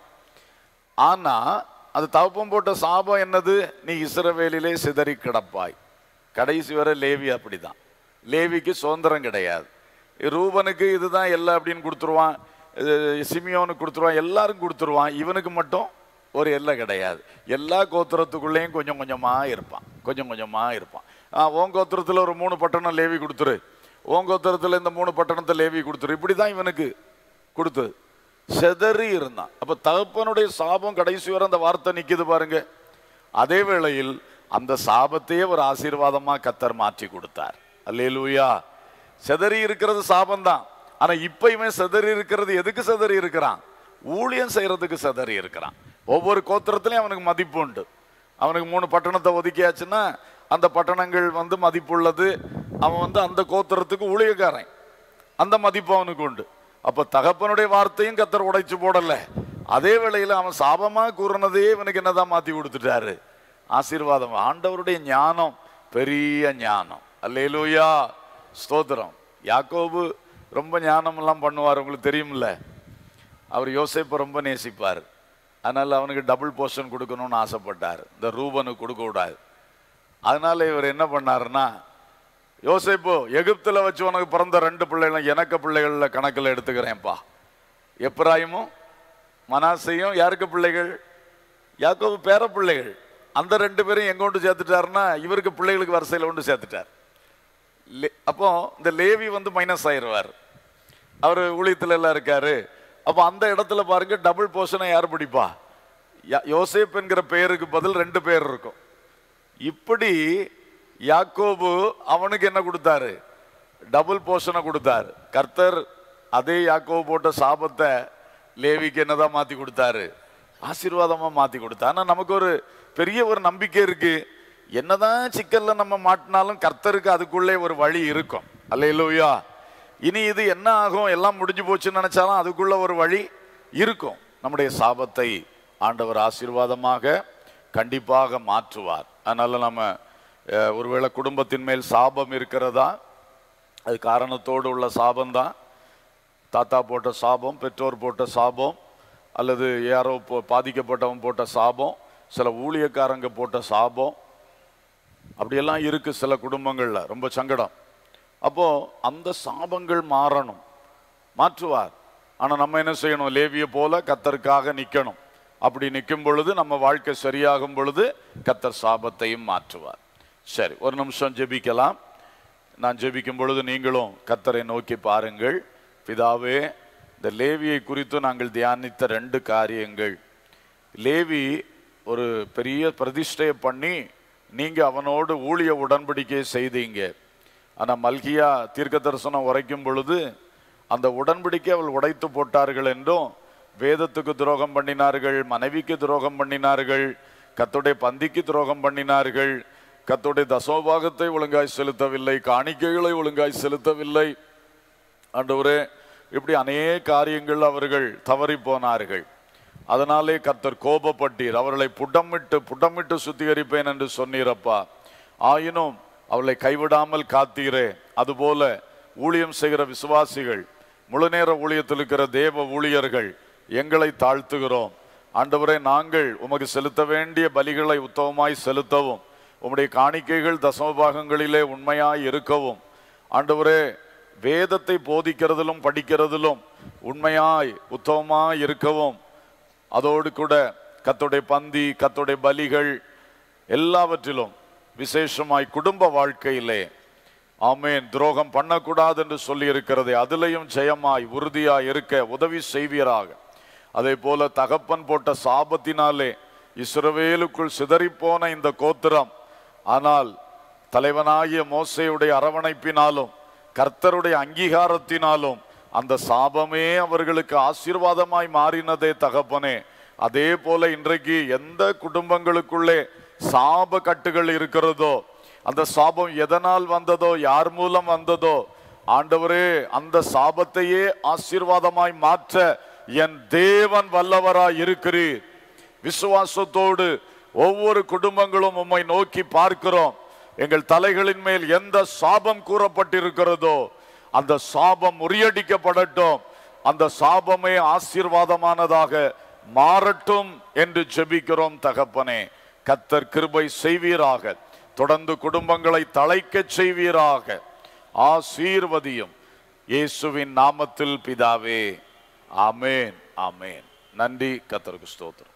ஆனா அது தகப்பம் போட்ட சாபம் என்னது? நீ இஸ்ரவேலிலே சிதறி கிடப்பாய். கடைசி வரை லேவி அப்படிதான். லேவிக்கு சுதந்திரம் கிடையாது. ரூபனுக்கு இதுதான் எல்லாம் அப்படின்னு கொடுத்துருவான், சிமியோனுக்கு கொடுத்துருவான், எல்லாரும் கொடுத்துருவான். இவனுக்கு மட்டும் ஒரு எல்லை கிடையாது. எல்லா கோத்திரத்துக்குள்ளேயும் கொஞ்சம் கொஞ்சமா இருப்பான், கொஞ்சம் கொஞ்சமா இருப்பான். ஆ உன் கோத்திரத்தில் ஒரு மூணு பட்டணம் லேவி கொடுத்துரு, உன் கோத்திரத்தில் இந்த மூணு பட்டணத்தை லேவி கொடுத்துரு, இப்படிதான் இவனுக்கு கொடுத்தது. செதறி இருந்தான். அப்ப தகப்பனுடைய சாபம் கடைசி வரை அந்த வார்த்தை நிக்குது பாருங்க. அதே வேளையில் அந்த சாபத்தையே ஒரு ஆசீர்வாதமா கர்த்தர் மாற்றி கொடுத்தார். அல்லேலூயா. செதறி இருக்கிறது சாபம்தான். ஆனா இப்ப இவன் செதறி இருக்கிறது எதுக்கு செதறி இருக்கிறான்? ஊழியம் செய்யறதுக்கு செதறி இருக்கிறான். ஒவ்வொரு கோத்திரத்திலையும் அவனுக்கு மதிப்பு உண்டு. அவனுக்கு மூணு பட்டணத்தை ஒதுக்கியாச்சுன்னா அந்த பட்டணங்கள் வந்து மதிப்புள்ளது. அவன் வந்து அந்த கோத்திரத்துக்கு ஊழியக்காரன், அந்த மதிப்பு அவனுக்கு உண்டு. அப்ப தகப்பனுடைய வார்த்தையும் கர்த்தர் உடைச்சு போடல. அதே வேளையில அவன் சாபமா கூறினதையே இவனுக்கு என்னதான் மாத்தி கொடுத்துட்டாரு? ஆசீர்வாதம். ஆண்டவருடைய ஞானம் பெரிய ஞானம். அல்லேலூயா, ஸ்தோத்திரம். யாக்கோபு ரொம்ப ஞானம் எல்லாம் பண்ணுவார், உங்களுக்கு தெரியும்ல. அவர் யோசேப்பை ரொம்ப நேசிப்பார். அதனால அவனுக்கு டபுள் போர்ஷன் கொடுக்கணும்னு ஆசைப்பட்டார். இந்த ரூபனுக்கு கொடுக்க கூடாது. அதனால இவர் என்ன பண்ணாருன்னா, யோசேப்பு எகிப்துல வச்சு உனக்கு பிறந்த ரெண்டு பிள்ளைகளும் எனக்கு பிள்ளைகள்ல கணக்கில் எடுத்துக்கிறேன்ப்பா. எப்ராயிமும் மனாசையும் யாருக்கு பிள்ளைகள்? யாக்கோபு பேர பிள்ளைகள். அந்த ரெண்டு பேரும் எங்க கொண்டு சேர்த்துட்டாருன்னா இவருக்கு பிள்ளைகளுக்கு வரிசையில் கொண்டு சேர்த்துட்டார். அப்போ இந்த லேவி வந்து மைனஸ் ஆயிடுவார். அவர் ஊழியத்துல எல்லாம் இருக்காரு. அப்போ அந்த இடத்துல பாருங்க, டபுள் போர்ஷனை யார் பிடிப்பா? யோசேப் என்கிற பெயருக்கு பதில் ரெண்டு பேர் இருக்கும். இப்படி யாக்கோபு அவனுக்கு என்ன கொடுத்தாரு? டபுள் போர்ஷனை கொடுத்தாரு. கர்த்தர் அதே யாக்கோபு போட்ட சாபத்தை லேவிக்கு என்னதான் மாத்தி கொடுத்தாரு? ஆசீர்வாதமா மாத்தி கொடுத்தாரு. ஆனா நமக்கு ஒரு பெரிய ஒரு நம்பிக்கை இருக்கு. என்னதான் சிக்கல்ல நம்ம மாட்டினாலும் கர்த்தருக்கு அதுக்குள்ளே ஒரு வழி இருக்கும். அல்லேலூயா. இனி இது என்ன ஆகும், எல்லாம் முடிஞ்சு போச்சுன்னு நினைச்சாலும் அதுக்குள்ள ஒரு வழி இருக்கும். நம்முடைய சாபத்தை ஆண்டவர் ஆசீர்வாதமாக கண்டிப்பாக மாற்றுவார். அதனால நம்ம ஒருவேளை குடும்பத்தின் மேல் சாபம் இருக்கிறதா, அது காரணத்தோடு உள்ள சாபம்தான். தாத்தா போட்ட சாபம், பெற்றோர் போட்ட சாபம், அல்லது யாரோ பாதிக்கப்பட்டவன் போட்ட சாபம், சில ஊழியக்காரங்க போட்ட சாபம், அப்படியெல்லாம் இருக்கு சில குடும்பங்கள்ல. ரொம்ப சங்கடம். அப்போ அந்த சாபங்கள் மாறணும், மாற்றுவார். ஆனா நம்ம என்ன செய்யணும்? லேவிய போல கர்த்தருக்காக நிக்கணும். அப்படி நிற்கும் பொழுது நம்ம வாழ்க்கை சரியாகும் பொழுது கர்த்தர் சாபத்தையும் மாற்றுவார். சரி, ஒரு நிமிஷம் ஜெபிக்கலாம். நான் ஜெபிக்கும் பொழுது நீங்களும் கர்த்தரை நோக்கி பாருங்கள். பிதாவே, இந்த லேவியை குறித்து நாங்கள் தியானித்த ரெண்டு காரியங்கள். லேவி ஒரு பெரிய பிரதிஷ்டையை பண்ணி நீங்க அவனோடு ஊழிய உடன்படிக்கை செய்தீங்க. ஆனா மல்கியா தீர்க்க தரிசனம் உரைக்கும் பொழுது அந்த உடன்படிக்கை அவள் உடைத்து போட்டார்கள் என்றும், வேதத்துக்கு துரோகம் பண்ணினார்கள், மனைவிக்கு துரோகம் பண்ணினார்கள், கர்த்தருடைய பந்திக்கு துரோகம் பண்ணினார்கள், கர்த்தருடைய தசமபாகத்தை ஒழுங்காய் செலுத்தவில்லை, காணிக்கைகளை ஒழுங்காய் செலுத்தவில்லை. ஆண்டவரே, இப்படி அநேக காரியங்கள் அவர்கள் தவறி போனார்கள். அதனாலே கர்த்தர் கோபப்பட்டீர். அவர்களை புடமிட்டு புடமிட்டு சுத்திகரிப்பேன் என்று சொன்னீரப்பா. ஆயினும் அவளை கைவிடாமல் காத்தீரே. அதுபோல ஊழியம் செய்கிற விசுவாசிகள், முழு நேர ஊழியத்தில் இருக்கிற தேவ ஊழியர்கள் எங்களை தாழ்த்துகிறோம். ஆண்டவரே, நாங்கள் உமக்கு செலுத்த வேண்டிய பலிகளை உத்தமமாய் செலுத்தவும், உம்முடைய காணிக்கைகள் தசமபாகங்களிலே உண்மையாய் இருக்கவும், ஆண்டவரே வேதத்தை போதிக்கிறதிலும் படிக்கிறதிலும் உண்மையாய் உத்தமமாய் இருக்கவும், அதோடு கூட கர்த்தருடைய பந்தி, கர்த்தருடைய பலிகள் எல்லாவற்றிலும் விசேஷமாய் குடும்ப வாழ்க்கையிலே ஆமேன் துரோகம் பண்ணக்கூடாது என்று சொல்லி இருக்கிறதே, அதிலையும் ஜெயமாய் உறுதியாய் இருக்க உதவி செய்வீராக. அதே போல தகப்பன் போட்ட சாபத்தினாலே இஸ்ரவேலுக்குள் சிதறிப்போன இந்த கோத்திரம், ஆனால் தலைவனாகிய மோசேயுடைய அரவணைப்பினாலும் கர்த்தருடைய அங்கீகாரத்தினாலும் அந்த சாபமே அவர்களுக்கு ஆசீர்வாதமாய் மாறினதே தகப்பனே. அதே போல இன்றைக்கு எந்த குடும்பங்களுக்குள்ளே சாப கட்டுகள் இருக்கிறதோ, அந்த சாபம் எதனால் வந்ததோ, யார் மூலம் வந்ததோ, ஆண்டவரே அந்த சாபத்தையே ஆசீர்வாதமாய் மாற்ற என் தேவன் வல்லவராய் இருக்கிறீர். விசுவாசத்தோடு ஒவ்வொரு குடும்பங்களும் உம்மை நோக்கி பார்க்கிறோம். எங்கள் தலைகளின் மேல் எந்த சாபம் கூறப்பட்டிருக்கிறதோ அந்த சாபம் முறியடிக்கப்படட்டும், அந்த சாபமே ஆசீர்வாதமானதாக மாறட்டும் என்று ஜெபிக்கிறோம் தகப்பனே. கர்த்தர் கிருபை செய்வீராக, தொடர்ந்து குடும்பங்களை தழைக்கச் செய்வீராக, ஆசீர்வதியும் இயேசுவின் நாமத்தில் பிதாவே. ஆமேன், ஆமேன். நன்றி. கர்த்தருக்கு ஸ்தோத்திரம்.